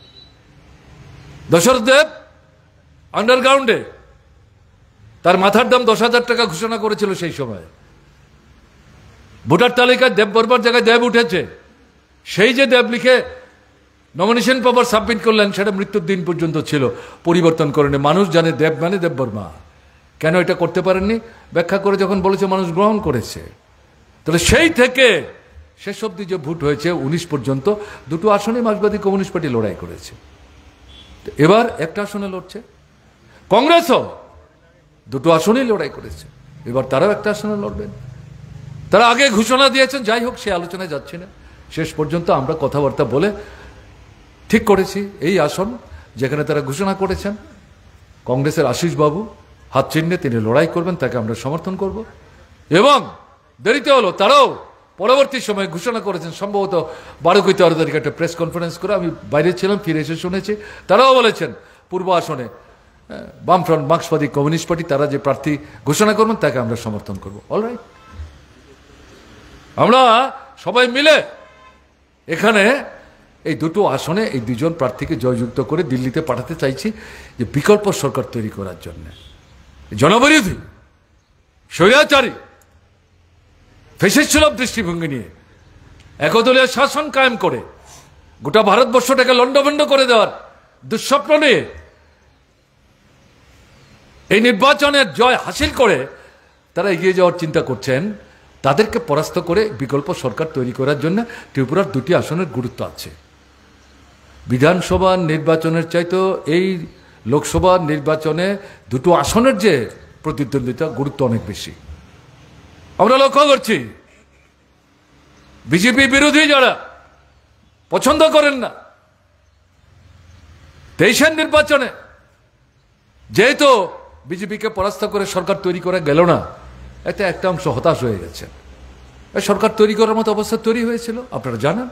দশরথ দেব আন্ডারগ্রাউন্ডে তার মাথার দাম দশ হাজার টাকা ঘোষণা করেছিল সেই সময়। ভোটার তালিকায় দেব বর্মার জায়গায় দেব উঠেছে। সেই যে দেব লিখে নমিনেশন পেপার সাবমিট করলেন সেটা মৃত্যুর দিন পর্যন্ত ছিল, পরিবর্তন করেনি। মানুষ জানে দেব মানে দেব বর্মা। কেন এটা করতে পারেননি ব্যাখ্যা করে যখন বলেছে মানুষ গ্রহণ করেছে। তাহলে সেই থেকে শেষ অবধি যে ভোট হয়েছে উনিশ পর্যন্ত দুটো আসনে মার্ক্সবাদী কমিউনিস্ট পার্টি লড়াই করেছে। এবার একটা আসনে লড়ছে। কংগ্রেসও দুটো আসনেই লড়াই করেছে, এবার তারাও একটা আসনে লড়বেন। তারা আগে ঘোষণা দিয়েছেন, যাই হোক সে আলোচনায় যাচ্ছি না। শেষ পর্যন্ত আমরা কথাবার্তা বলে ঠিক করেছি এই আসন যেখানে তারা ঘোষণা করেছেন কংগ্রেসের আশিস বাবু হাত চিহ্নে তিনি লড়াই করবেন, তাকে আমরা সমর্থন করব। এবং দেরিতে হলো তারাও পরবর্তী সময়ে ঘোষণা করেছেন, সম্ভবত বারো কি তেরো তারিখে একটা প্রেস কনফারেন্স করে, আমি বাইরে ছিলাম ফিরে এসে শুনেছি, তারাও বলেছেন পূর্ব আসনে বামফ্রন্ট মার্ক্সবাদী কমিউনিস্ট পার্টি তারা যে প্রার্থী ঘোষণা করবেন তাকে আমরা সমর্থন করব। অলরাইট, আমরা সবাই মিলে এখানে এই দুটো আসনে এই দুজন প্রার্থীকে জয়যুক্ত করে দিল্লিতে পাঠাতে চাইছি, যে বিকল্প সরকার তৈরি করার জন্য। জনবিরোধী, স্বৈরাচারী, ফ্যাসিস্ট সুলভ দৃষ্টিভঙ্গি নিয়ে একদলীয় শাসন কায়েম করে গোটা ভারতবর্ষটাকে লণ্ডভণ্ড করে দেওয়ার দুঃস্বপ্ন নিয়ে এই নির্বাচনের জয় হাসিল করে তারা এগিয়ে যাওয়ার চিন্তা করছেন। তাদেরকে পরাস্ত করে বিকল্প সরকার তৈরি করার জন্য ত্রিপুরার দুটি আসনের গুরুত্ব আছে। বিধানসভা নির্বাচনের চাইতে এই লোকসভা নির্বাচনে দুটো আসনের যে প্রতিদ্বন্দ্বিতা গুরুত্ব অনেক বেশি। আমরা লক্ষ্য করছি বিজেপি বিরোধী যারা পছন্দ করেন না তেইশের নির্বাচনে, যেহেতু বিজেপিকে পরাস্ত করে সরকার তৈরি করা গেল না, এতে একটা অংশ হতাশ হয়ে গেছে। সরকার তৈরি করার মতো অবস্থা তৈরি হয়েছিল আপনারা জানেন।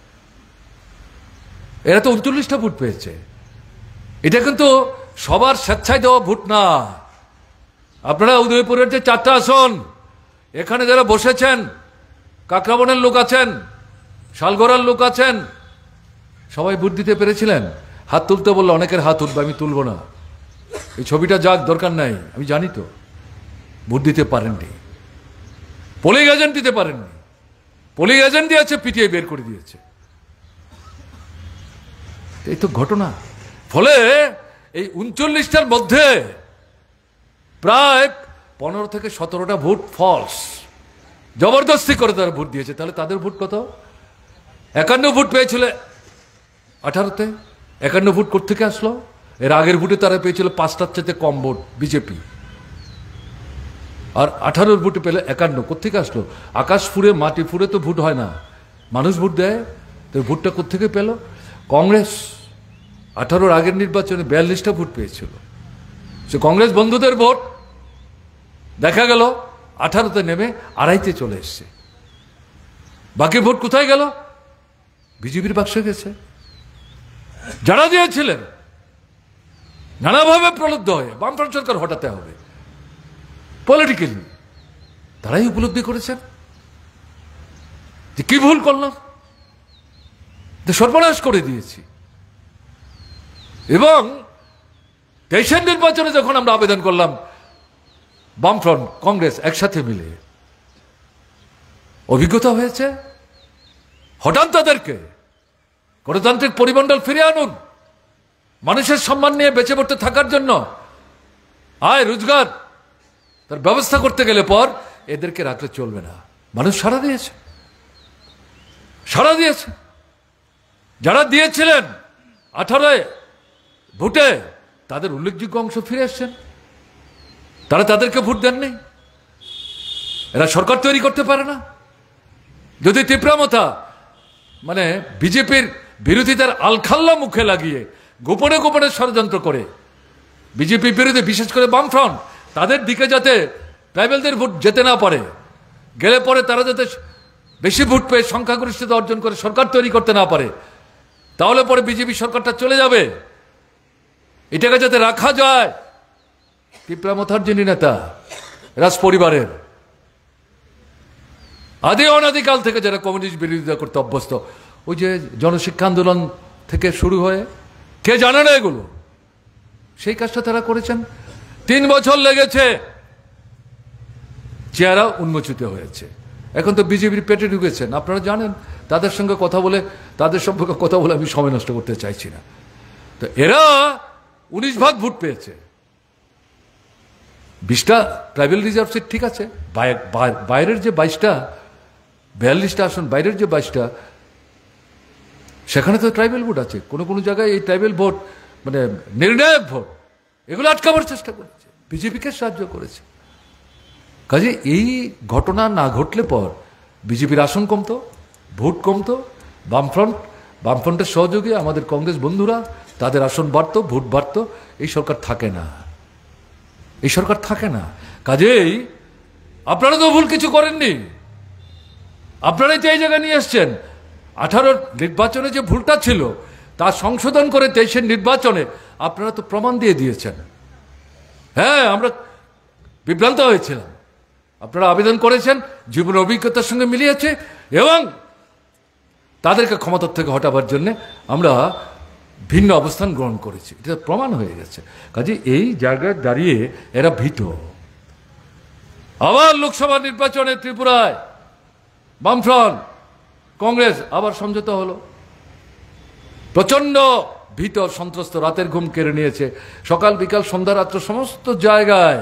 এরা তো উনচল্লিশটা ভোট পেয়েছে। এটা কিন্তু সবার স্বেচ্ছায় দেওয়া ভোট না। আপনারা উদয়পুরের যে চারটা আসন, এখানে যারা বসেছেন, কাকরাবনের লোক আছেন, শালগড়ার লোক আছেন, সবাই ভোট দিতে পেরেছিলেন? হাত তুলতে বললে অনেকের হাত উঠবে, আমি তুলব না। এই ছবিটা যাক, দরকার নাই, আমি জানি তো। ভোট দিতে পারেননি, পোলিং এজেন্ট দিতে পারেননি। পোলিং এজেন্ট দিয়েছে, পিটিআই বের করে দিয়েছে। এই তো ঘটনা। ফলে এই উনচল্লিশটার মধ্যে প্রায় পনেরো থেকে সতেরোটা ভোট ফলস, জবরদস্তি করে তারা ভোট দিয়েছে। তাহলে তাদের ভোট কত? একান্ন ভোট পেয়েছিল আঠারোতে। একান্ন ভোট কোথেকে আসলো? এর আগের ভোটে তারা পেয়েছিল পাঁচটার চাইতে কম ভোট বিজেপি, আর আঠারোর ভোটে পেলে একান্ন। কোথেকে আসলো? আকাশ ফুরে মাটি ফুরে তো ভোট হয় না, মানুষ ভোট দেয়। তো ভোটটা কোথেকে পেল? কংগ্রেস আঠারোর আগের নির্বাচনে বিয়াল্লিশটা ভোট পেয়েছিল, সে কংগ্রেস বন্ধুদের ভোট। দেখা গেল আঠারোতে নেমে আড়াইতে চলে এসছে। বাকি ভোট কোথায় গেল? বিজেপির বাক্সে গেছে। যারা দিয়েছিলেন নানাভাবে প্রলুব্ধ হয়ে বামফ্রন্ট সরকার হটাতে হবে, পলিটিক্যালি তারাই উপলব্ধি করেছেন যে কি ভুল করলাম, সর্বনাশ করে দিয়েছি। এবং দেশের নির্বাচনে যখন আমরা আবেদন করলাম বামফ্রন্ট কংগ্রেস একসাথে মিলে, অভিজ্ঞতা হয়েছে হঠাৎ তাদেরকে গণতান্ত্রিক পরিমণ্ডল ফিরে আনুন, মানুষের সম্মান নিয়ে বেঁচে পড়তে থাকার জন্য আয় রোজগার তার ব্যবস্থা করতে গেলে পর এদেরকে রাখলে চলবে না। মানুষ সাড়া দিয়েছে, সাড়া দিয়েছে। যারা দিয়েছিলেন আঠারোয় ভোটে তাদের উল্লেখযোগ্য অংশ ফিরে এসছেন, তারা তাদেরকে ভোট দেননি। এরা সরকার তৈরি করতে পারে না। যদি তীব্রামতা মানে বিজেপির বিরোধিতার আলখাল্লা মুখে লাগিয়ে গোপনে গোপনে ষড়যন্ত্র করে বিজেপি বিরোধী, বিশেষ করে বামফ্রন্ট, তাদের দিকে যাতে ট্রাইবেলদের ভোট যেতে না পারে, গেলে পরে তারা যাতে বেশি ভোট পেয়ে সংখ্যাগরিষ্ঠতা অর্জন করে সরকার তৈরি করতে না পারে, তাহলে পরে বিজেপি সরকারটা চলে যাবে, এটাকে যাতে রাখা যায়। তীব্রামথার যিনি নেতা রাজ পরিবারের আদি অনাদিকাল থেকে যারা কমিউনিস্ট বিরোধিতা করতে অভ্যস্ত, ওই যে জনশিক্ষা আন্দোলন থেকে শুরু হয়ে, কে জানে না এগুলো, সেই কাজটা তারা করেছেন। তিন বছর লেগেছে, চেহারা উন্মোচিত হয়েছে। এখন তো বিজেপির পেটে ঢুকেছেন, আপনারা জানেন। তাদের সঙ্গে কথা বলে, তাদের সম্পর্কে কথা বলে আমি সময় নষ্ট করতে চাইছি না। তো এরা উনিশ ভাগ ভোট পেয়েছে, বিশটা ট্রাইবেল রিজার্ভ সিট, ঠিক আছে। বাইরের যে বাইশটা বিয়াল্লিশটা আসন, বাইরের যে বাইশটা, সেখানে তো ট্রাইবেল ভোট আছে। কোনো কোনো জায়গায় এই ট্রাইবেল ভোট মানে নির্ণায়ক ভোট, এগুলো আটকাবার চেষ্টা করেছে, বিজেপিকে সাহায্য করেছে। কাজে এই ঘটনা না ঘটলে পর বিজেপির আসন কমতো, ভোট কমতো, বামফ্রন্ট বামফ্রন্টের সহযোগী আমাদের কংগ্রেস বন্ধুরা, তাদের আসন বাড়তো, ভোট বাড়তো। এই সরকার থাকে না, এই সরকার থাকে না। কাজেই আপনারা তো ভুল কিছু করেননি, আপনারাই তো এই জায়গায় নিয়ে এসছেন। আঠারোর নির্বাচনে যে ভুলটা ছিল তা সংশোধন করে তেইশের নির্বাচনে আপনারা তো প্রমাণ দিয়ে দিয়েছেন। হ্যাঁ, আমরা বিভ্রান্ত হয়েছিলাম, আপনারা আবেদন করেছেন, জীবন অভিজ্ঞতার সঙ্গে মিলিয়েছে, এবং তাদেরকে ক্ষমতার থেকে হটাবার জন্য আমরা ভিন্ন অবস্থান গ্রহণ করেছি, এটা প্রমাণ হয়ে গেছে। কাজে এই জায়গায় দাঁড়িয়ে এরা ভীত। আবার লোকসভা নির্বাচনে ত্রিপুরায় বামফ্রন্ট কংগ্রেস আবার সমঝোতা হলো। প্রচন্ড ভীত, সন্ত্রস্ত, রাতের ঘুম কেড়ে নিয়েছে। সকাল বিকাল সন্ধ্যা রাত্র সমস্ত জায়গায়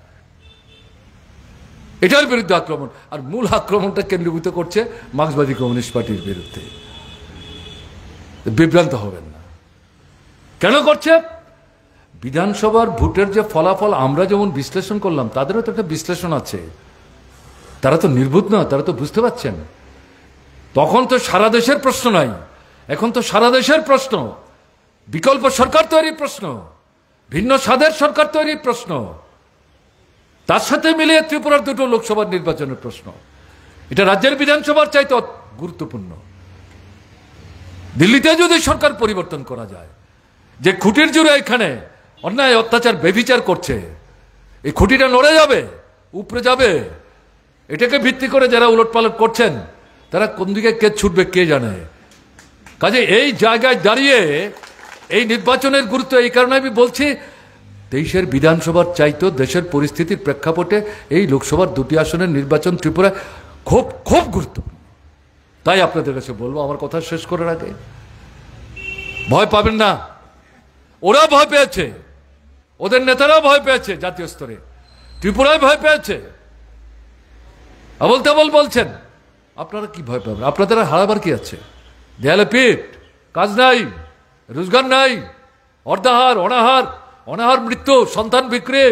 এটার বিরুদ্ধে আক্রমণ, আর মূল আক্রমণটা কেন্দ্রীভূত করছে মার্ক্সবাদী কমিউনিস্ট পার্টির বিরুদ্ধে। বিভ্রান্ত হবেন না। কেন করছে? বিধানসভার ভোটের যে ফলাফল আমরা যেমন বিশ্লেষণ করলাম, তাদেরও তো একটা বিশ্লেষণ আছে। তারা তো নির্বুধ না, তারা তো বুঝতে পারছেন। তখন তো সারা দেশের প্রশ্ন নাই, এখন তো সারা দেশের প্রশ্ন, বিকল্প সরকার তৈরির প্রশ্ন, ভিন্ন স্বাদের সরকার তৈরির প্রশ্ন, তার সাথে মিলিয়ে ত্রিপুরার দুটো লোকসভার নির্বাচনের প্রশ্ন। এটা রাজ্যের বিধানসভার চাইতে গুরুত্বপূর্ণ। দিল্লিতে যদি সরকার পরিবর্তন করা যায়, যে খুঁটির জুড়ে এখানে অন্যায় অত্যাচার বেবিচার করছে, এই খুঁটিটা নড়ে যাবে, উপরে যাবে। এটাকে ভিত্তি করে যারা উলটপালট করছেন, তারা কোন দিকে কে ছুটবে কে জানে। কাজে এই জায়গায় দাঁড়িয়ে এই নির্বাচনের গুরুত্ব এই কারণে আমি বলছি, তেইশের বিধানসভার চাইতো দেশের পরিস্থিতির প্রেক্ষাপটে এই লোকসভার দুটি আসনের নির্বাচন ত্রিপুরায় খুব খুব গুরুত্বপূর্ণ। তাই আপনাদের কাছে বলবো, আমার কথা শেষ করার আগে, ভয় পাবেন না। ওরা ভয় পেয়েছে, ওদের নেতারাও ভয় পেয়েছে, জাতীয় স্তরে ত্রিপুরায় ভয় পেয়েছে। আবল তাবল বলছেন, আপনারা কি ভয় পাবেন? আপনাদের হারাবার কি আছে? দেয়ালে পিঠ, কাজ নাই, রোজগার নাই, অর্ধাহার, অনাহার, অনাহার মৃত্যু, সন্তান বিক্রি,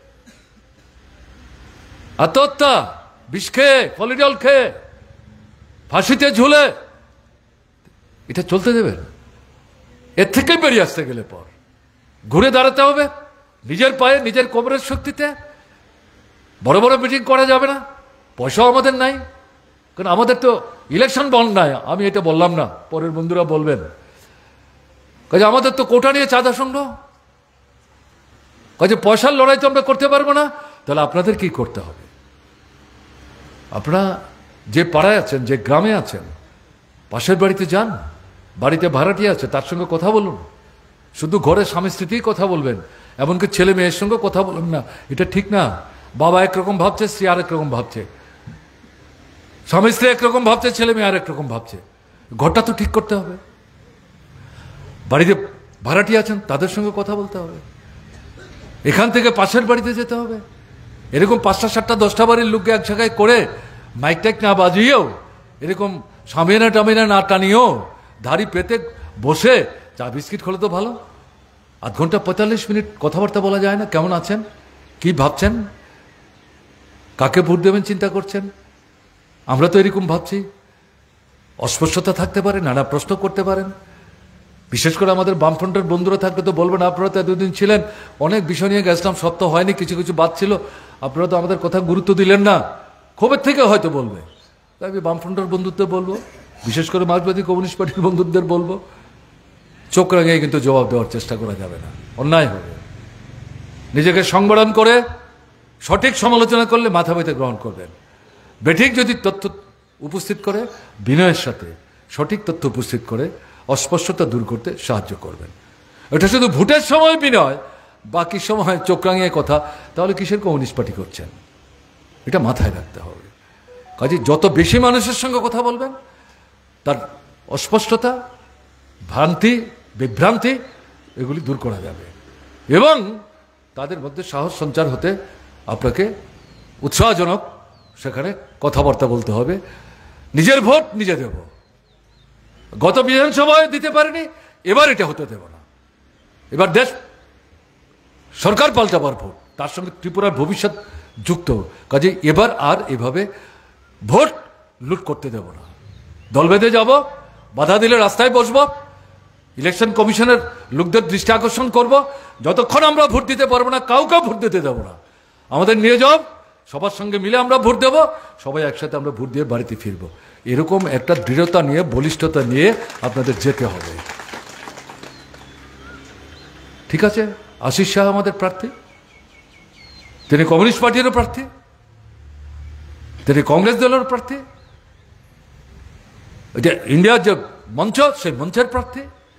আত্মহত্যা, বিষ খেয়ে, পলিডল খেয়ে, ফাঁসিতে ঝুলে, এটা চলতে দেবেন? এর থেকে বেরিয়ে আসতে গেলে পর ঘুরে দাঁড়াতে হবে নিজের পায়ে, নিজের কোমরের শক্তিতে। বড় বড় মিটিং করা যাবে না, পয়সাও আমাদের নাই, কারণ আমাদের তো ইলেকশন বন্ড নাই। আমি এটা বললাম না, পরের বন্ধুরা বলবেন। কাজে আমাদের তো কোটা নিয়ে চাঁদা সংগ্রহ, কাজে পয়সার লড়াই তো আমরা করতে পারবো না। তাহলে আপনাদের কি করতে হবে? আপনারা যে পাড়ায় আছেন, যে গ্রামে আছেন, পাশের বাড়িতে যান, বাড়িতে ভাড়াটিয়া আছে তার সঙ্গে কথা বলুন। শুধু ঘরে স্বামী স্ত্রীকেই কথা বলবেন, এমনকি ছেলে মেয়ের সঙ্গে কথা বলুন না, এটা ঠিক না। বাবা একরকম ভাবছে, স্ত্রী আরেক রকম ভাবছে, স্বামী স্ত্রী একরকম ভাবছে, ছেলে মেয়ে আরেক রকম ভাবছে। ঘরটা তো ঠিক করতে হবে। বাড়িতে ভাড়াটিয়া আছেন তাদের সঙ্গে কথা বলতে হবে। এখান থেকে পাশের বাড়িতে যেতে হবে। এরকম পাঁচটা সাতটা দশটা বাড়ির লোককে এক জায়গায় করে মাইক টাইক না বাজিয়েও, এরকম সামিয়ানা টামিয়ানা না টানিয়েও ধাড়ি পেতে বসে চা বিস্কিট খোলে তো ভালো। আধ ঘন্টা পঁয়তাল্লিশ মিনিট কথাবার্তা বলা যায় না? কেমন আছেন, কি ভাবছেন, কাকে ভোট দেবেন চিন্তা করছেন। আমরা তো এরকম ভাবছি। অস্পষ্টতা থাকতে পারে, নানা প্রশ্ন করতে পারেন। বিশেষ করে আমাদের বামফ্রন্টের বন্ধুরা থাকলে তো বলবেন, আপনারা তো এতদিন ছিলেন, অনেক বিষয় নিয়ে গেছিলাম, সব তো হয়নি, কিছু কিছু বাদ ছিল, আপনারা তো আমাদের কথা গুরুত্ব দিলেন না। ক্ষোভের থেকে হয়তো বলবে, তাই আমি বামফ্রন্টের বন্ধুদের বলবো, বিশেষ করে মার্ক্সবাদী কমিউনিস্ট পার্টির বন্ধুদের বলবো, চোখ রাঙিয়ে কিন্তু জবাব দেওয়ার চেষ্টা করা যাবে না, অন্যায় হবে। নিজেকে সংবরণ করে সঠিক সমালোচনা করলে মাথা পেতে গ্রহণ করবেন। বেঠিক যদি তথ্য উপস্থিত করে বিনয়ের সাথে সঠিক তথ্য উপস্থিত করে অস্পষ্টতা দূর করতে সাহায্য করবেন। এটা শুধু ভোটের সময় বিনয়, বাকি সময় চোখ রাঙিয়ে কথা, তাহলে কিসের কমিউনিস্ট পার্টি করছেন? এটা মাথায় রাখতে হবে। কাজে যত বেশি মানুষের সঙ্গে কথা বলবেন, তার অস্পষ্টতা, ভ্রান্তি, বিভ্রান্তি এগুলি দূর করা যাবে এবং তাদের মধ্যে সাহস সঞ্চার হতে আপনাকে উৎসাহজনক সেখানে কথাবার্তা বলতে হবে। নিজের ভোট নিজে দেব। গত বিধানসভায় দিতে পারেনি, এবার এটা হতে দেব না। এবার দেশ সরকার পাল্টাবার ভোট, তার সঙ্গে ত্রিপুরার ভবিষ্যৎ যুক্ত। কাজে এবার আর এভাবে ভোট লুট করতে দেব না। দল বেঁধে যাব, বাধা দিলে রাস্তায় বসবো, ইলেকশন কমিশনের লোকদের দৃষ্টি আকর্ষণ করব। যতক্ষণ আমরা ভোট দিতে পারবো না, কাউকে ভোট দিতে দেবো না। আমাদের নিয়ে যাও, সবার সঙ্গে মিলে আমরা ভোট দেব, সবাই একসাথে আমরা ভোট দিয়ে বাড়িতে ফিরবো। এরকম একটা দৃঢ়তা নিয়ে, বলিষ্ঠতা নিয়ে আপনাদের যেতে হবে। ঠিক আছে? আশিস শাহ আমাদের প্রার্থী, তিনি কমিউনিস্ট পার্টিরও প্রার্থী, তিনি কংগ্রেস দলের প্রার্থী, এটা ইন্ডিয়ার যে মঞ্চ, সেই মঞ্চের প্রার্থী।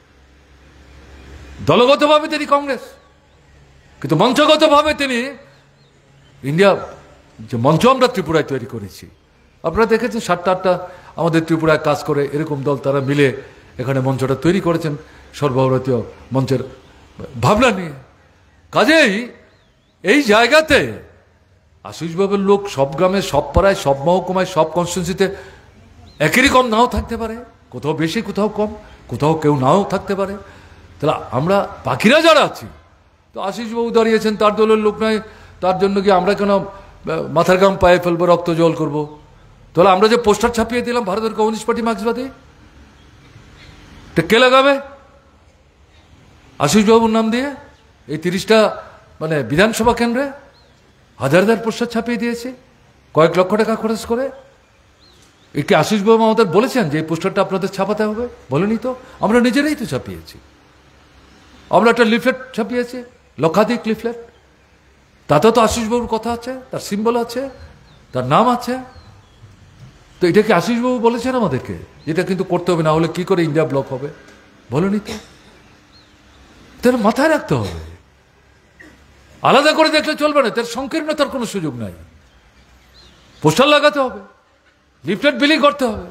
দলগতভাবে তিনি কংগ্রেস, কিন্তু মঞ্চগতভাবে তিনি ইন্ডিয়া যে মঞ্চ আমরা ত্রিপুরায় তৈরি করেছি। আপনারা দেখেছেন সাতটা আটটা আমাদের ত্রিপুরায় কাজ করে এরকম দল, তারা মিলে এখানে মঞ্চটা তৈরি করেছেন সর্বভারতীয় মঞ্চের ভাবনা নিয়ে। কাজেই এই জায়গাতে আশিসবাবুর লোক সব গ্রামে, সব পাড়ায়, সব মহকুমায়, সব কনস্টিটিউন্সিতে একই রকম নাও থাকতে পারে, কোথাও বেশি, কোথাও কম, কোথাও কেউ নাও থাকতে পারে। তাহলে আমরা বাকিরা যারা আছি, তো আশিসবাবু দাঁড়িয়েছেন, তার দলের লোক নয়, তার জন্য কি আমরা কেন মাথার গাম পায়ে ফেলবো, রক্ত জল করবো? তাহলে আমরা যে পোস্টার ছাপিয়ে দিলাম ভারতের কমিউনিস্ট পার্টি মার্ক্সবাদী, এটা কে লাগাবে? আশিসবাবুর নাম দিয়ে এই তিরিশটা মানে বিধানসভা কেন্দ্রে হাজার হাজার পোস্টার ছাপিয়ে দিয়েছে কয়েক লক্ষ টাকা খরচ করে। এই কি আশিসবাবু আমাদের বলেছেন যে এই পোস্টারটা আপনাদের ছাপাতে হবে? বলেনি তো, আমরা নিজেরাই তো ছাপিয়েছি। আমরা একটা লিফলেট ছাপিয়েছি, লক্ষাধিক লিফলেট, তাতেও তো আশিসবাবুর কথা আছে, তার সিম্বল আছে, তার নাম আছে। তো এটা কি আশিসবাবু বলেছেন আমাদেরকে যেটা কিন্তু করতে হবে, না হলে কি করে ইন্ডিয়া ব্লক হবে? বলেনি তো। তার মাথায় রাখতে হবে, আলাদা করে দেখলে চলবে না, তার সংকীর্ণতার কোনো সুযোগ নাই। পোস্টার লাগাতে হবে, লিফলেট বিলি করতে হবে।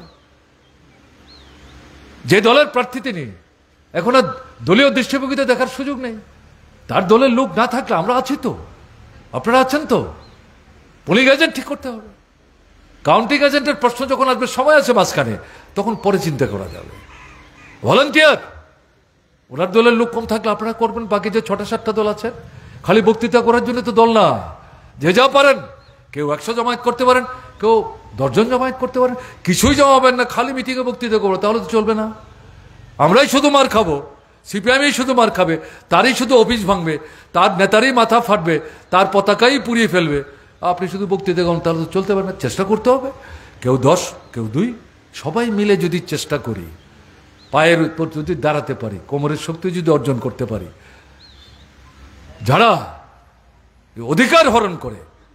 যে দলের প্রার্থী তিনি, এখন আর দলীয় দৃষ্টিভঙ্গিতে দেখার সুযোগ নেই। তার দলের লোক না থাকলে আমরা আছি তো, আপনারা আছেন তো। পুলিং এজেন্ট ঠিক করতে হবে। কাউন্টিং এজেন্টের প্রশ্ন যখন আসবে, সময় আছে মাঝখানে, তখন পরে চিন্তা করা যাবে। ভলান্টিয়ার, ওনার দলের লোক কম থাকলে আপনারা করবেন। বাকি যে ছটা সাতটা দল আছে, খালি বক্তৃতা করার জন্য তো দল না, যে যা পারেন, কেউ একশো জমায়েত করতে পারেন, কেউ দশজন জমায়েত করতে পারেন, কিছুই জমাবেন না, খালি মিটিংয়ে বক্তৃতা করবো, তাহলে তো চলবে না। আমরাই শুধু মার খাবো, সিপিআইএমই শুধু মার খাবে, তারই শুধু অফিস ভাঙবে, তার নেতারই মাথা ফাটবে, তার পতাকাই পুড়িয়ে ফেলবে। আপনি শুধু বক্তৃতা করেন, তাহলে তো চলতে পারে না। চেষ্টা করতে হবে, কেউ দশ, কেউ দুই, সবাই মিলে যদি চেষ্টা করি, পায়ের উপর যদি দাঁড়াতে পারি, কোমরের শক্তি যদি অর্জন করতে পারি, যারা অধিকার হরণ করে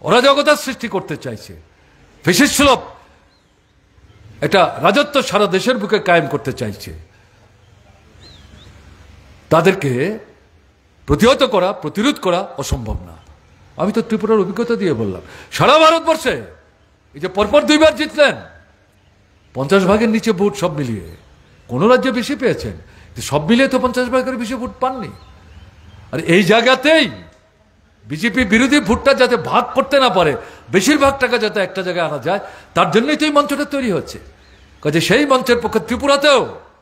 অরাজকতার সৃষ্টি করতে চাইছে, ফ্যাসিস্ট সুলভ একটা রাজত্ব সারা দেশের বুকে কায়েম করতে চাইছে, তাদেরকে প্রতিহত করা, প্রতিরোধ করা অসম্ভব না। আমি তো ত্রিপুরার অভিজ্ঞতা দিয়ে বললাম, সারা ভারতবর্ষে এই যে পরপর দুইবার জিতলেন, পঞ্চাশ ভাগের নিচে ভোট সব মিলিয়ে, কোন রাজ্যে বেশি পেয়েছেন, সব মিলিয়ে তো পঞ্চাশ ভাগের বেশি ভোট পাননি। আর এই জায়গাতেই বিজেপি বিরোধী ভোটটা যাতে ভাগ করতে না পারে, বেশিরভাগ টাকা যাতে একটা জায়গায় আনা যায়, তার জন্যই তো এই মঞ্চটা তৈরি হচ্ছে। কাজে সেই মঞ্চের পক্ষে ত্রিপুরাতেও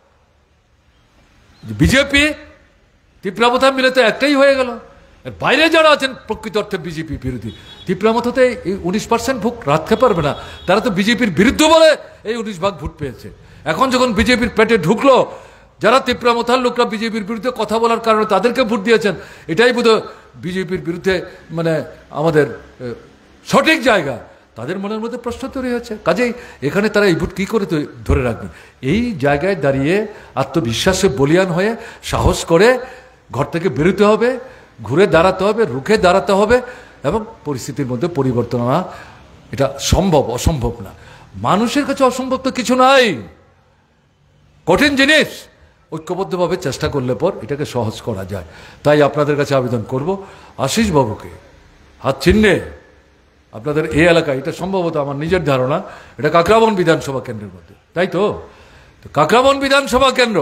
বিজেপি ত্রিপুরা মিলে তো একটাই হয়ে গেল। বাইরে যারা আছেন প্রকৃত অর্থে বিজেপি বিরোধী, ত্রিপুরা মতোতে এই উনিশ পার্সেন্ট ভোট রাখতে পারবে না, তারা তো বিজেপির বিরুদ্ধে বলে এই উনিশ ভাগ ভোট পেয়েছে। এখন যখন বিজেপির পেটে ঢুকলো, যারা ত্রিপুরা মথার লোকরা বিজেপির বিরুদ্ধে কথা বলার কারণে তাদেরকে ভোট দিয়েছেন, এটাই বোধ বিজেপির বিরুদ্ধে মানে আমাদের সঠিক জায়গা, তাদের মনের মধ্যে প্রশ্ন তৈরি হচ্ছে। কাজেই এখানে তারা এই ভোট কী করে ধরে রাখবে? এই জায়গায় দাঁড়িয়ে আত্মবিশ্বাসে বলিয়ান হয়ে সাহস করে ঘর থেকে বেরোতে হবে, ঘুরে দাঁড়াতে হবে, রুখে দাঁড়াতে হবে এবং পরিস্থিতির মধ্যে পরিবর্তন আনা, এটা সম্ভব, অসম্ভব না। মানুষের কাছে অসম্ভব তো কিছু নাই, কঠিন জিনিস ঐক্যবদ্ধভাবে চেষ্টা করলে পর এটাকে সহজ করা যায়। তাই আপনাদের কাছে আবেদন করব, আশিস বাবুকে হাত চিহ্নে আপনাদের এই এলাকায়, এটা সম্ভবত আমার নিজের ধারণা, এটা কাকরাবন বিধানসভা কেন্দ্রের মধ্যে, তাই তো? কাকরাবন বিধানসভা কেন্দ্র,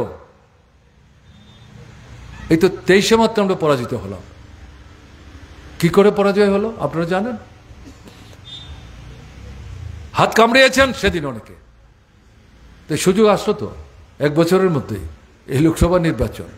এই তো তেইশে মাত্র আমরা পরাজিত হলাম। কি করে পরাজয় হলো আপনারা জানেন? হাত কামড়িয়েছেন সেদিন অনেকে, তো সুযোগ আসলো তো এক বছরের মধ্যেই এই লোকসভা নির্বাচন,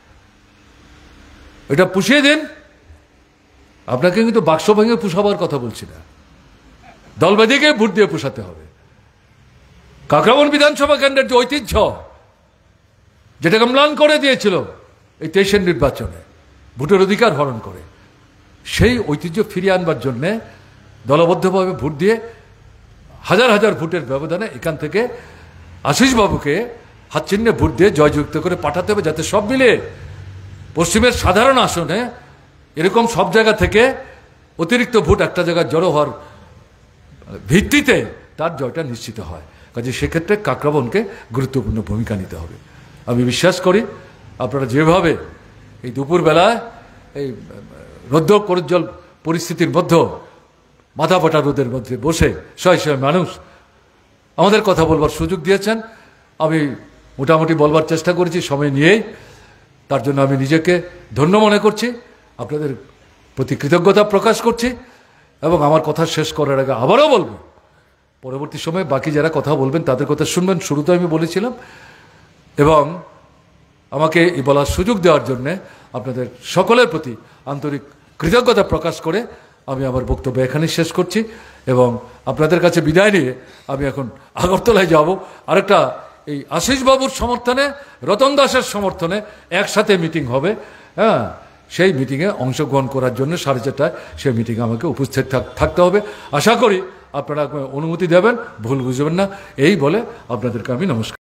এটা পুষিয়ে দিন। আপনাকে কিন্তু বাক্স ভেঙে পুষাবার কথা বলছি না, দলবাদীকে ভোট দিয়ে পুষাতে হবে। কাকরাবন বিধানসভা কেন্দ্রের যে ঐতিহ্য, যেটাকে ম্লান করে দিয়েছিল এই তেইশের নির্বাচনে ভোটের অধিকার হরণ করে, সেই ঐতিহ্য ফিরিয়ে আনবার জন্যে দলবদ্ধভাবে ভোট দিয়ে হাজার হাজার ভোটের ব্যবধানে এখান থেকে আশিস বাবুকে হাত চিহ্নে ভোট দিয়ে জয়যুক্ত করে পাঠাতে হবে, যাতে সব মিলে পশ্চিমের সাধারণ আসনে এরকম সব জায়গা থেকে অতিরিক্ত ভোট একটা জায়গায় জড়ো হওয়ার ভিত্তিতে তার জয়টা নিশ্চিত হয়। কাজে সেক্ষেত্রে কাকরাবনকে গুরুত্বপূর্ণ ভূমিকা নিতে হবে। আমি বিশ্বাস করি আপনারা যেভাবে এই দুপুরবেলায় এই রৌদ্র করজ্জ্বল পরিস্থিতির মধ্যে মাথা ফাটা রোদের মধ্যে বসে শয়ে শয়ে মানুষ আমাদের কথা বলবার সুযোগ দিয়েছেন, আমি মোটামুটি বলবার চেষ্টা করেছি সময় নিয়েই, তার জন্য আমি নিজেকে ধন্য মনে করছি, আপনাদের প্রতি কৃতজ্ঞতা প্রকাশ করছি এবং আমার কথা শেষ করার আগে আবারও বলবো, পরবর্তী সময়ে বাকি যারা কথা বলবেন তাদের কথা শুনবেন, শুরুতে আমি বলেছিলাম, এবং আমাকে এই বলার সুযোগ দেওয়ার জন্যে আপনাদের সকলের প্রতি আন্তরিক কৃতজ্ঞতা প্রকাশ করে আমি আমার বক্তব্য এখানেই শেষ করছি এবং আপনাদের কাছে বিদায় নিয়ে আমি এখন আগরতলায় যাব। আরেকটা এই আশিস বাবুর সমর্থনে, রতন দাসের সমর্থনে একসাথে মিটিং হবে, হ্যাঁ, সেই মিটিংয়ে অংশগ্রহণ করার জন্য সাড়ে চারটায় সেই মিটিংয়ে আমাকে উপস্থিত থাকতে হবে। আশা করি আপনারা অনুমতি দেবেন, ভুল বুঝবেন না। এই বলে আপনাদেরকে আমি নমস্কার।